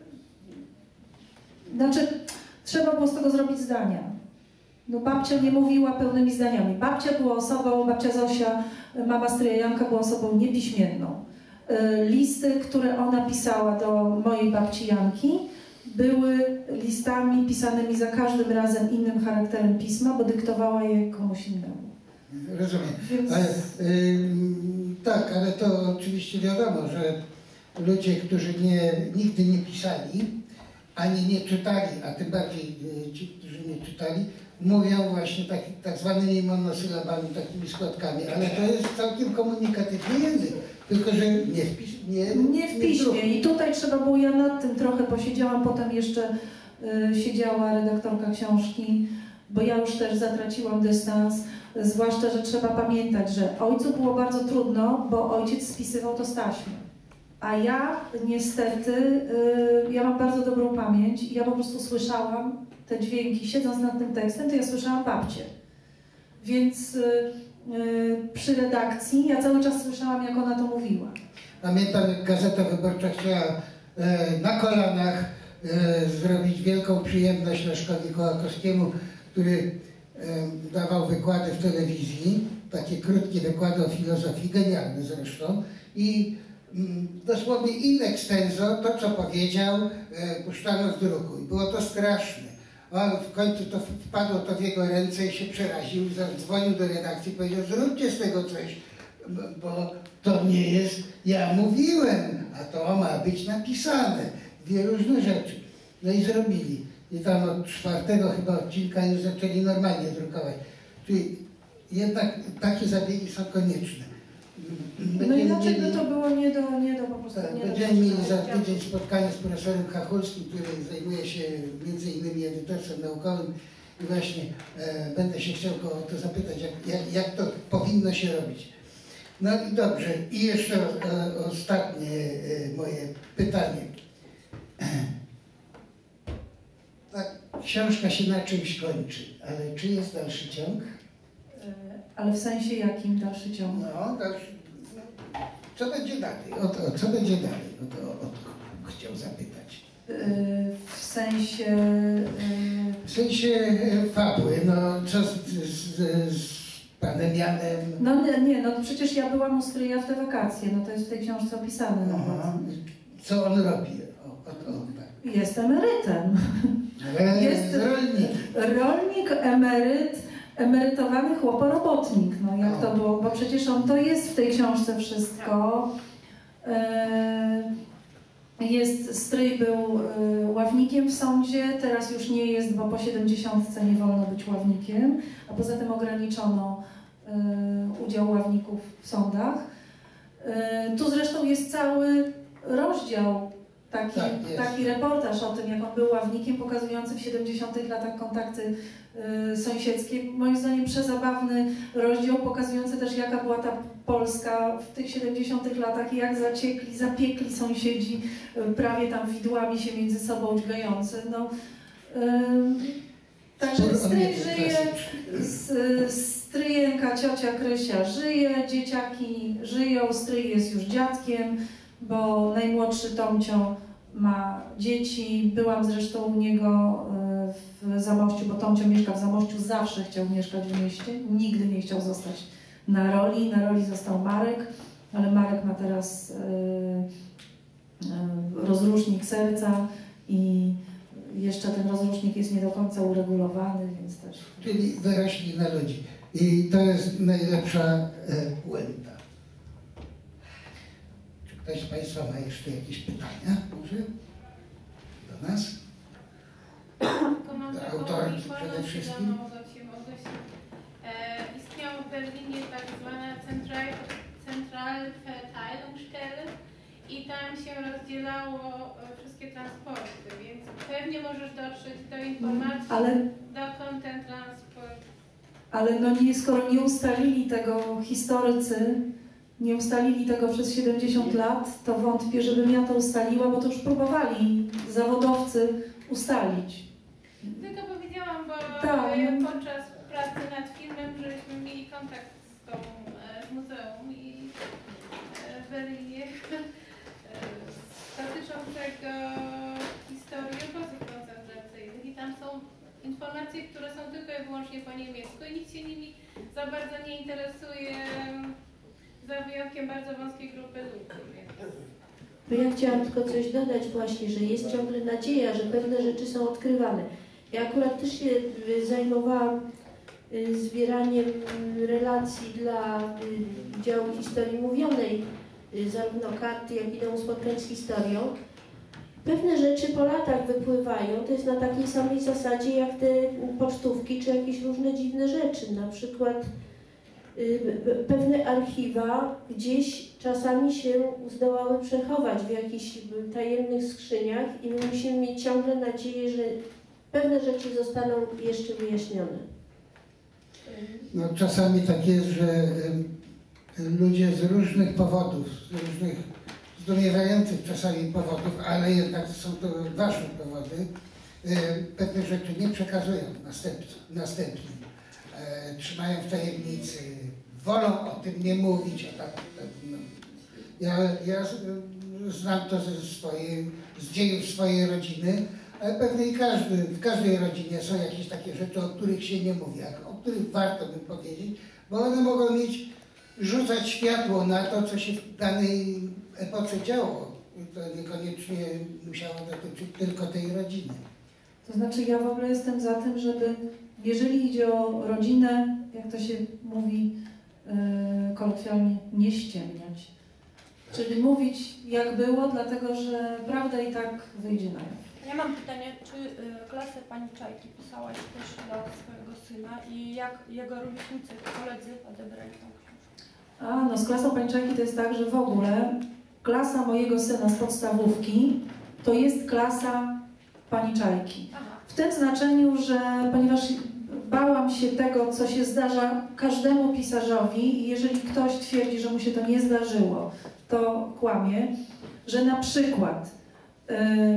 znaczy trzeba było z tego zrobić zdania. No babcia nie mówiła pełnymi zdaniami. Babcia była osobą, babcia Zosia, mama stryja Janka była osobą niepiśmienną. Yy, listy, które ona pisała do mojej babci Janki, były listami pisanymi za każdym razem innym charakterem pisma, bo dyktowała je komuś innemu. Rozumiem. Więc... Ale, y, tak, ale to oczywiście wiadomo, że ludzie, którzy nie, nigdy nie pisali, ani nie czytali, a tym bardziej y, ci, którzy nie czytali, mówią właśnie tak, tak zwanymi monosylabami, takimi składkami, ale to jest całkiem komunikatywny język, tylko że nie w, pis, nie, nie w piśmie. I tutaj trzeba było, ja nad tym trochę posiedziałam, potem jeszcze y, siedziała redaktorka książki, bo ja już też zatraciłam dystans, zwłaszcza, że trzeba pamiętać, że ojcu było bardzo trudno, bo ojciec spisywał to z taśmy. A ja niestety, y, ja mam bardzo dobrą pamięć i ja po prostu słyszałam te dźwięki, siedząc nad tym tekstem, to ja słyszałam babcię. Więc y, y, przy redakcji ja cały czas słyszałam, jak ona to mówiła. Pamiętam, jak Gazeta Wyborcza chciała e, na kolanach e, zrobić wielką przyjemność Leszkowi Kołakowskiemu, który e, dawał wykłady w telewizji, takie krótkie wykłady o filozofii, genialne zresztą, i mm, dosłownie in extenso to, co powiedział, e, puszczano w druku. I było to straszne. On w końcu to wpadło to w jego ręce i się przeraził, zadzwonił do redakcji i powiedział: zróbcie z tego coś, bo, bo to nie jest, ja mówiłem, a to ma być napisane. Dwie różne rzeczy. No i zrobili. I tam od czwartego chyba odcinka już zaczęli normalnie drukować. Czyli jednak takie zabiegi są konieczne. No inaczej by to było nie do, nie do po prostu. Tak, nie będziemy do mieli za tydzień spotkanie z profesorem Chachulskim, który zajmuje się między innymi edytorstwem naukowym i właśnie e, będę się chciał go o to zapytać, jak, jak, jak to powinno się robić. No i dobrze, i jeszcze e, ostatnie e, moje pytanie. Tak, książka się na czymś kończy, ale czy jest dalszy ciąg? Ale w sensie jakim dalszy ciąg? No, dalszy. Co będzie dalej? O to, co będzie dalej? O to, o to chciał zapytać. W sensie... W sensie fabuły, no co z, z, z panem Janem? No nie, nie, no przecież ja byłam u stryja w te wakacje, no to jest w tej książce opisane. Aha. Co on robi? O, o, o, tak. Jest emerytem. Ale jest rolnik. Rolnik, emeryt, emerytowany chłoporobotnik, no jak to było, bo przecież on to jest w tej książce wszystko. Jest, stryj był ławnikiem w sądzie, teraz już nie jest, bo po siedemdziesiątce nie wolno być ławnikiem, a poza tym ograniczono udział ławników w sądach. Tu zresztą jest cały rozdział, taki, tak, taki reportaż o tym, jak on był ławnikiem, pokazujący w siedemdziesiątych latach kontakty y, sąsiedzkie. Moim zdaniem przezabawny rozdział, pokazujący też, jaka była ta Polska w tych siedemdziesiątych latach i jak zaciekli, zapiekli sąsiedzi, y, prawie tam widłami się między sobą dźgający. No, y, także stryj żyje, z, stryjenka, ciocia Krysia żyje, dzieciaki żyją, stryj jest już dziadkiem, bo najmłodszy Tomcio ma dzieci. Byłam zresztą u niego w Zamościu, bo Tomcio mieszka w Zamościu, zawsze chciał mieszkać w mieście, nigdy nie chciał zostać na roli. Na roli został Marek, ale Marek ma teraz rozrusznik serca i jeszcze ten rozrusznik jest nie do końca uregulowany, więc też... Czyli wyrośli na ludzi. I to jest najlepsza puenta. Ktoś z Państwa ma jeszcze jakieś pytania? Może? Do nas? Do autorki przede wszystkim? E, istniała w Berlinie tak zwana Zentralverteilungsstelle i tam się rozdzielało wszystkie transporty, więc pewnie możesz dotrzeć do informacji, ale, dokąd ten transport... Ale no nie, skoro nie ustalili tego historycy, nie ustalili tego przez siedemdziesiąt lat, to wątpię, żebym ja to ustaliła, bo to już próbowali zawodowcy ustalić. Tylko powiedziałam, bo Tak. e, podczas pracy nad filmem, żeśmy mieli kontakt z tą e, muzeum i e, w Berlinie e, dotyczącego historii obozów koncentracyjnych i tam są informacje, które są tylko i wyłącznie po niemiecku i nikt się nimi za bardzo nie interesuje, za wyjątkiem bardzo wąskiej grupy ludzi. Więc... Bo ja chciałam tylko coś dodać właśnie, że jest ciągle nadzieja, że pewne rzeczy są odkrywane. Ja akurat też się y, zajmowałam y, zbieraniem y, relacji dla y, działu historii mówionej, y, zarówno karty, jak i domu spotkań z historią. Pewne rzeczy po latach wypływają, to jest na takiej samej zasadzie jak te pocztówki czy jakieś różne dziwne rzeczy. Na przykład y, pewne archiwa gdzieś czasami się zdołały przechować w jakichś tajemnych skrzyniach i my musimy mieć ciągle nadzieję, że pewne rzeczy zostaną jeszcze wyjaśnione. No, czasami tak jest, że y, ludzie z różnych powodów, z różnych zdumiewających czasami powodów, ale jednak są to ważne powody, y, pewne rzeczy nie przekazują następcom, następnym. Y, trzymają w tajemnicy, wolą o tym nie mówić. A tak, tak, no. Ja, ja y, znam to ze swojej, z dziejów swojej rodziny, ale pewnie każdy, w każdej rodzinie są jakieś takie rzeczy, o których się nie mówi, o których warto by powiedzieć, bo one mogą mieć, rzucać światło na to, co się w danej epoce działo. To niekoniecznie musiało dotyczyć tylko tej rodziny. To znaczy ja w ogóle jestem za tym, żeby jeżeli idzie o rodzinę, jak to się mówi yy, kolokwialnie, nie ściemniać. Czyli mówić jak było, dlatego że prawda i tak wyjdzie na jaw. Ja mam pytanie, czy y, klasę pani Czajki pisałaś też dla swojego syna i jak jego rówieśnicy, koledzy odebrali tą książkę? A, no z klasą pani Czajki to jest tak, że w ogóle klasa mojego syna z podstawówki to jest klasa pani Czajki. Aha. W tym znaczeniu, że ponieważ bałam się tego, co się zdarza każdemu pisarzowi i jeżeli ktoś twierdzi, że mu się to nie zdarzyło, to kłamie, że na przykład yy,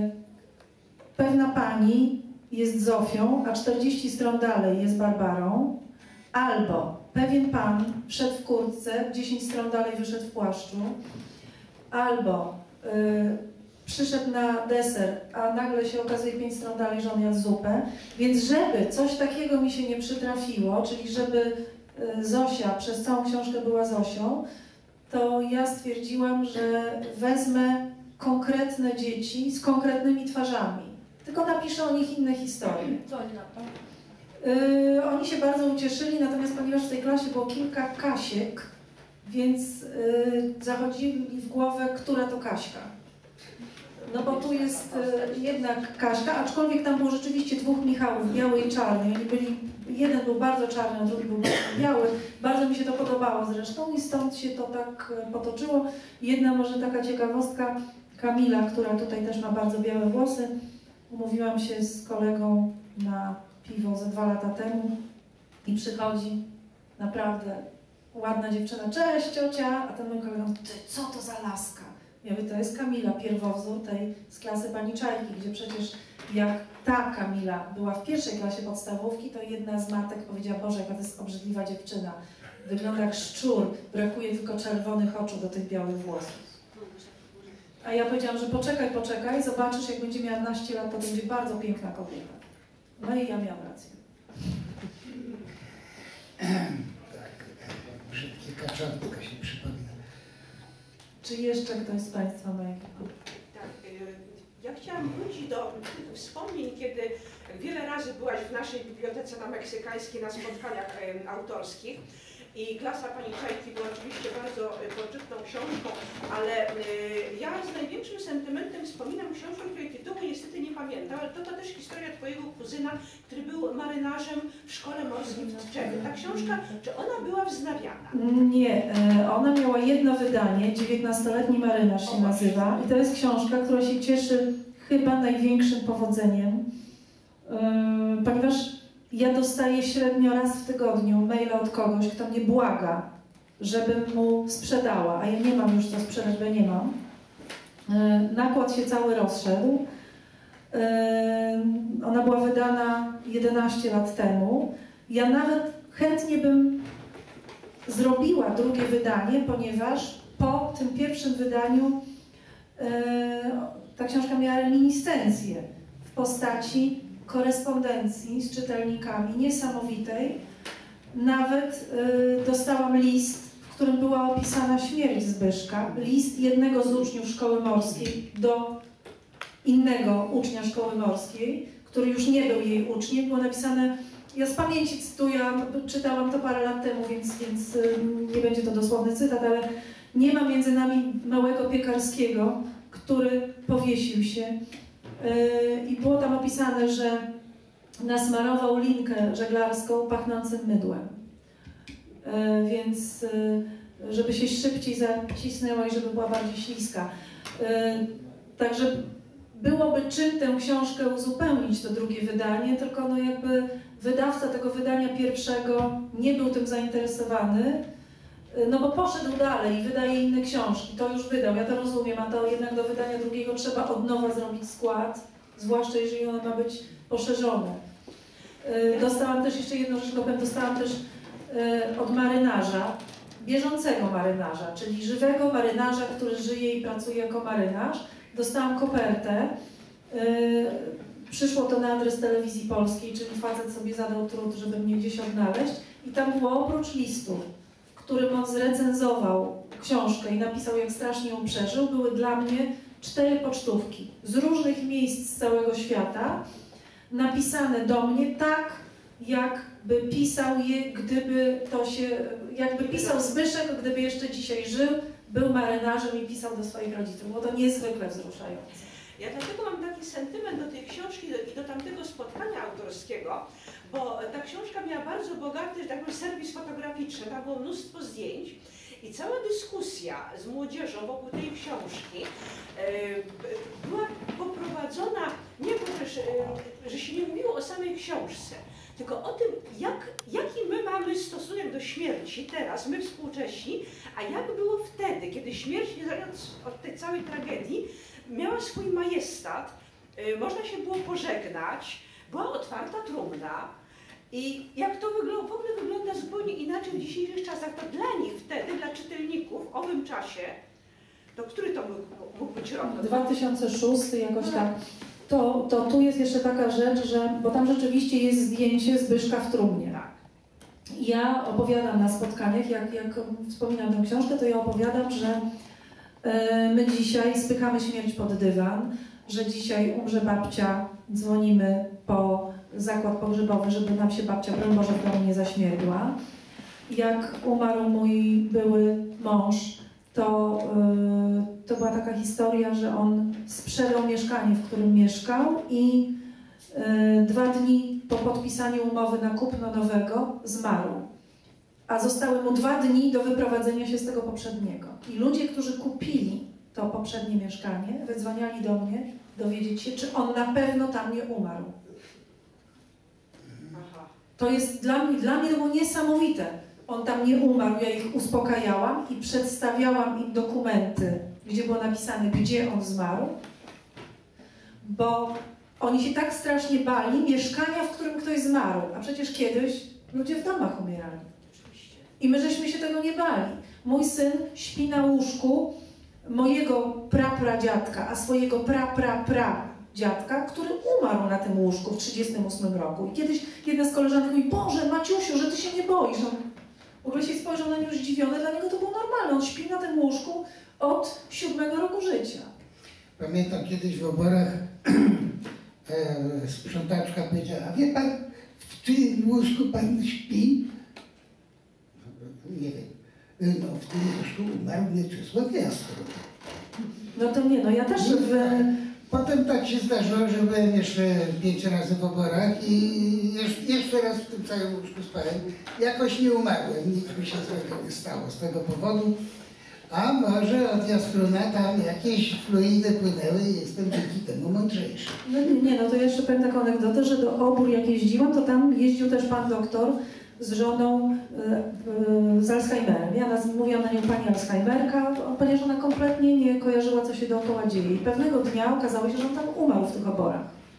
pewna pani jest Zofią, a czterdzieści stron dalej jest Barbarą, albo pewien pan wszedł w kurtce, dziesięć stron dalej wyszedł w płaszczu, albo y, przyszedł na deser, a nagle się okazuje pięć stron dalej, że on jadł zupę. Więc żeby coś takiego mi się nie przytrafiło, czyli żeby y, Zosia przez całą książkę była Zosią, to ja stwierdziłam, że wezmę konkretne dzieci z konkretnymi twarzami. Tylko napiszę o nich inne historie. Co oni na to? Yy, oni się bardzo ucieszyli, natomiast ponieważ w tej klasie było kilka Kasiek, więc yy, zachodzili w głowę, która to Kaśka. No bo tu jest yy, jednak Kaśka, aczkolwiek tam było rzeczywiście dwóch Michałów, biały i czarny. Oni byli, jeden był bardzo czarny, a drugi był bardzo biały. Bardzo mi się to podobało zresztą i stąd się to tak potoczyło. Jedna może taka ciekawostka, Kamila, która tutaj też ma bardzo białe włosy. Umówiłam się z kolegą na piwo ze dwa lata temu i przychodzi naprawdę ładna dziewczyna. Cześć ciocia! A ten mój kolega, ty, co to za laska? Ja mówię, to jest Kamila, pierwowzór tej z klasy pani Czajki, gdzie przecież jak ta Kamila była w pierwszej klasie podstawówki, to jedna z matek powiedziała, Boże, jaka to jest obrzydliwa dziewczyna. Wygląda jak szczur, brakuje tylko czerwonych oczu do tych białych włosów. A ja powiedziałam, że poczekaj, poczekaj, zobaczysz, jak będzie miała naście lat, to będzie bardzo piękna kobieta. No i ja miałam rację. Tak, brzydkie kaczątka się przypomina. Czy jeszcze ktoś z Państwa ma jakieś? Tak, ja chciałam wrócić do wspomnień, kiedy wiele razy byłaś w naszej bibliotece na Meksykańskiej na spotkaniach autorskich. I klasa pani Czajki była oczywiście bardzo poczytną książką, ale y, ja z największym sentymentem wspominam książkę, której tytułu niestety nie pamiętam, ale to, to też historia twojego kuzyna, który był marynarzem w szkole morskiej w Tczewie. Ta książka, czy ona była wznawiana? Nie, ona miała jedno wydanie, dziewiętnastoletni marynarz się nazywa i to jest książka, która się cieszy chyba największym powodzeniem, yy, ponieważ ja dostaję średnio raz w tygodniu maila od kogoś, kto mnie błaga, żebym mu sprzedała, a ja nie mam już co sprzedać, bo nie mam. Nakład się cały rozszedł Ona była wydana jedenaście lat temu. Ja nawet chętnie bym zrobiła drugie wydanie, ponieważ po tym pierwszym wydaniu ta książka miała reminiscencję w postaci korespondencji z czytelnikami niesamowitej. Nawet dostałam list, w którym była opisana śmierć Zbyszka. List jednego z uczniów szkoły morskiej do innego ucznia szkoły morskiej, który już nie był jej uczniem. Było napisane, ja z pamięci cytuję, czytałam to parę lat temu, więc, więc nie będzie to dosłowny cytat, ale nie ma między nami małego piekarskiego, który powiesił się. I było tam opisane, że nasmarował linkę żeglarską pachnącym mydłem. Więc żeby się szybciej zacisnęła i żeby była bardziej śliska. Także byłoby czym tę książkę uzupełnić, to drugie wydanie, tylko no jakby wydawca tego wydania pierwszego nie był tym zainteresowany, no bo poszedł dalej i wydaje inne książki, to już wydał, ja to rozumiem, a to jednak do wydania drugiego trzeba od nowa zrobić skład, zwłaszcza jeżeli ono ma być poszerzone. Dostałam też jeszcze jedną rzecz, powiem, dostałam też od marynarza, bieżącego marynarza, czyli żywego marynarza, który żyje i pracuje jako marynarz. Dostałam kopertę, przyszło to na adres Telewizji Polskiej, czyli facet sobie zadał trud, żeby mnie gdzieś odnaleźć i tam było oprócz listu, w którym on zrecenzował książkę i napisał, jak strasznie ją przeżył, były dla mnie cztery pocztówki z różnych miejsc z całego świata, napisane do mnie tak, jakby pisał je, gdyby to się, jakby pisał Zbyszek, gdyby jeszcze dzisiaj żył, był marynarzem i pisał do swoich rodziców. Było to niezwykle wzruszające. Ja dlatego mam taki sentyment do tej książki i do tamtego spotkania autorskiego, bo ta książka miała bardzo bogaty, tak powiem, serwis fotograficzny, tam było mnóstwo zdjęć i cała dyskusja z młodzieżą wokół tej książki yy, była poprowadzona nie po że, że się nie mówiło o samej książce, tylko o tym, jak, jaki my mamy stosunek do śmierci teraz, my współcześni, a jak było wtedy, kiedy śmierć, niezależnie od tej całej tragedii, miała swój majestat, yy, można się było pożegnać, była otwarta trumna i jak to wygląda, w ogóle wygląda zupełnie inaczej w dzisiejszych czasach, to dla nich wtedy, dla czytelników w owym czasie, to który to mógł, mógł być rok? dwa tysiące szósty jakoś tak. To, to tu jest jeszcze taka rzecz, że, bo tam rzeczywiście jest zdjęcie Zbyszka w trumnie. Ja opowiadam na spotkaniach, jak, jak wspominam tę książkę, to ja opowiadam, że y, my dzisiaj spychamy śmierć pod dywan, że dzisiaj umrze babcia, dzwonimy po zakład pogrzebowy, żeby nam się babcia, broń Boże, w domu nie zaśmierdła. Jak umarł mój były mąż, to, yy, to była taka historia, że on sprzedał mieszkanie, w którym mieszkał i yy, dwa dni po podpisaniu umowy na kupno nowego zmarł. A zostały mu dwa dni do wyprowadzenia się z tego poprzedniego. I ludzie, którzy kupili to poprzednie mieszkanie, wydzwaniali do mnie dowiedzieć się, czy on na pewno tam nie umarł. To jest dla mnie, dla mnie to było niesamowite. On tam nie umarł, ja ich uspokajałam i przedstawiałam im dokumenty, gdzie było napisane, gdzie on zmarł, bo oni się tak strasznie bali mieszkania, w którym ktoś zmarł, a przecież kiedyś ludzie w domach umierali. I my żeśmy się tego nie bali. Mój syn śpi na łóżku mojego prapradziadka, a swojego praprapradziadka, który umarł na tym łóżku w trzydziestym ósmym roku. I kiedyś jedna z koleżanek mówi, Boże, Maciusiu, że ty się nie boisz. On w ogóle się spojrzał na nią zdziwiony, dla niego to było normalne. On śpi na tym łóżku od siódmego roku życia. Pamiętam kiedyś w Oborach e, sprzątaczka powiedziała, a wie pan, w czyim łóżku pan śpi? Nie wiem. No, w tym łóżku umarł Mieczysław Jastrów. No to nie, no ja też w... Potem tak się zdarzyło, że byłem jeszcze pięć razy w Oborach i jeszcze, jeszcze raz w tym całym łóżku spałem. Jakoś nie umarłem, nic mi się złego nie stało z tego powodu. A może od Jastruna tam jakieś fluidy płynęły i jestem dzięki temu mądrzejszy. No nie, nie, no to jeszcze powiem taką anegdotę, że do Obór jak jeździłam, to tam jeździł też pan doktor z żoną y, y, z Alzheimerem. Ja naz, mówiłam na nią pani Alzheimerka, ponieważ ona kompletnie nie kojarzyła, co się dookoła dzieje. I pewnego dnia okazało się, że on tam umarł w tych Oborach.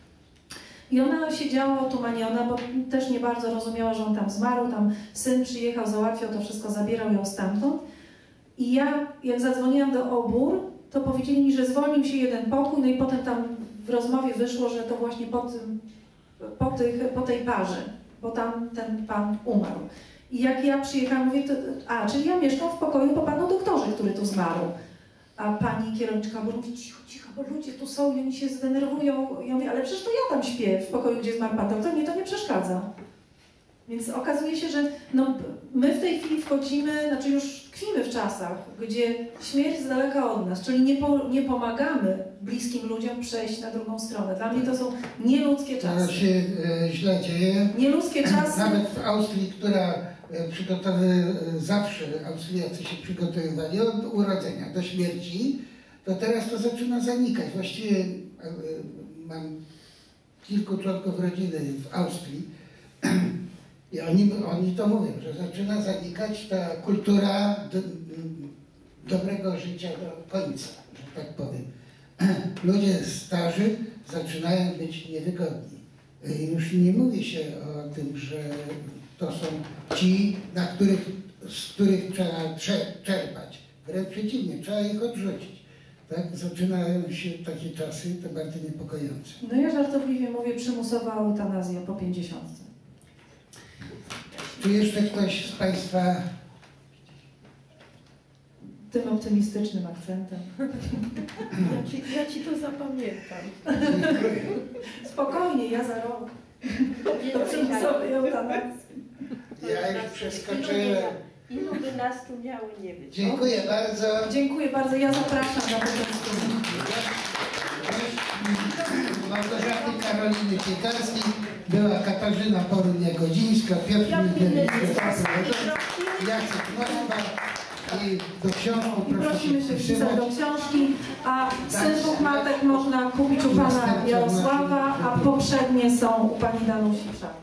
I ona siedziała otumaniona, bo też nie bardzo rozumiała, że on tam zmarł, tam syn przyjechał, załatwiał to wszystko, zabierał ją stamtąd. I ja, jak zadzwoniłam do Obór, to powiedzieli mi, że zwolnił się jeden pokój, no i potem tam w rozmowie wyszło, że to właśnie po, tym, po, tych, po tej parze, bo tam ten pan umarł. I jak ja przyjechałam, mówię, to, a, czyli ja mieszkam w pokoju po panu doktorze, który tu zmarł. A pani kierowniczka mówi, cicho, cicho, bo ludzie tu są i oni się zdenerwują. Ja mówię, ale przecież to ja tam śpię w pokoju, gdzie zmarł pan doktor, mnie to nie przeszkadza. Więc okazuje się, że no, my w tej chwili wchodzimy, znaczy już tkwimy w czasach, gdzie śmierć z daleka od nas, czyli nie, po, nie pomagamy bliskim ludziom przejść na drugą stronę. Dla mnie to są nieludzkie czasy. To się e, źle dzieje. Nieludzkie czasy. Nawet w Austrii, która przygotowy zawsze Austriacy się przygotowywali od urodzenia do śmierci, to teraz to zaczyna zanikać. Właściwie e, mam kilku członków rodziny w Austrii i oni, oni to mówią, że zaczyna zanikać ta kultura do, dobrego życia do końca, że tak powiem. Ludzie starzy zaczynają być niewygodni. Już nie mówi się o tym, że to są ci, na których, z których trzeba czerpać. Wręcz przeciwnie, trzeba ich odrzucić. Tak? Zaczynają się takie czasy, to bardzo niepokojące. No ja żartobliwie mówię przymusowa eutanazja po pięćdziesiątce. Czy jeszcze ktoś z Państwa tym optymistycznym akcentem? Ja ci, ja ci to zapamiętam. Spokojnie, ja za rok. Do przymusowej eutanazji. Ja już przeskoczyłem. Ilu by nas tu miało nie być? Dziękuję bardzo. Dziękuję bardzo. Ja zapraszam na początku. Małgorzaty Karoliny Piekarskiej, była Katarzyna Porunia-Godzińska, Piotr Milkiewicz, Jacek Moskwa i do książki proszę Prosimy się wpisać wpisywać. do książki, a synów matek można kupić u pana Jarosława, a poprzednie są u pani Danusi Wszak.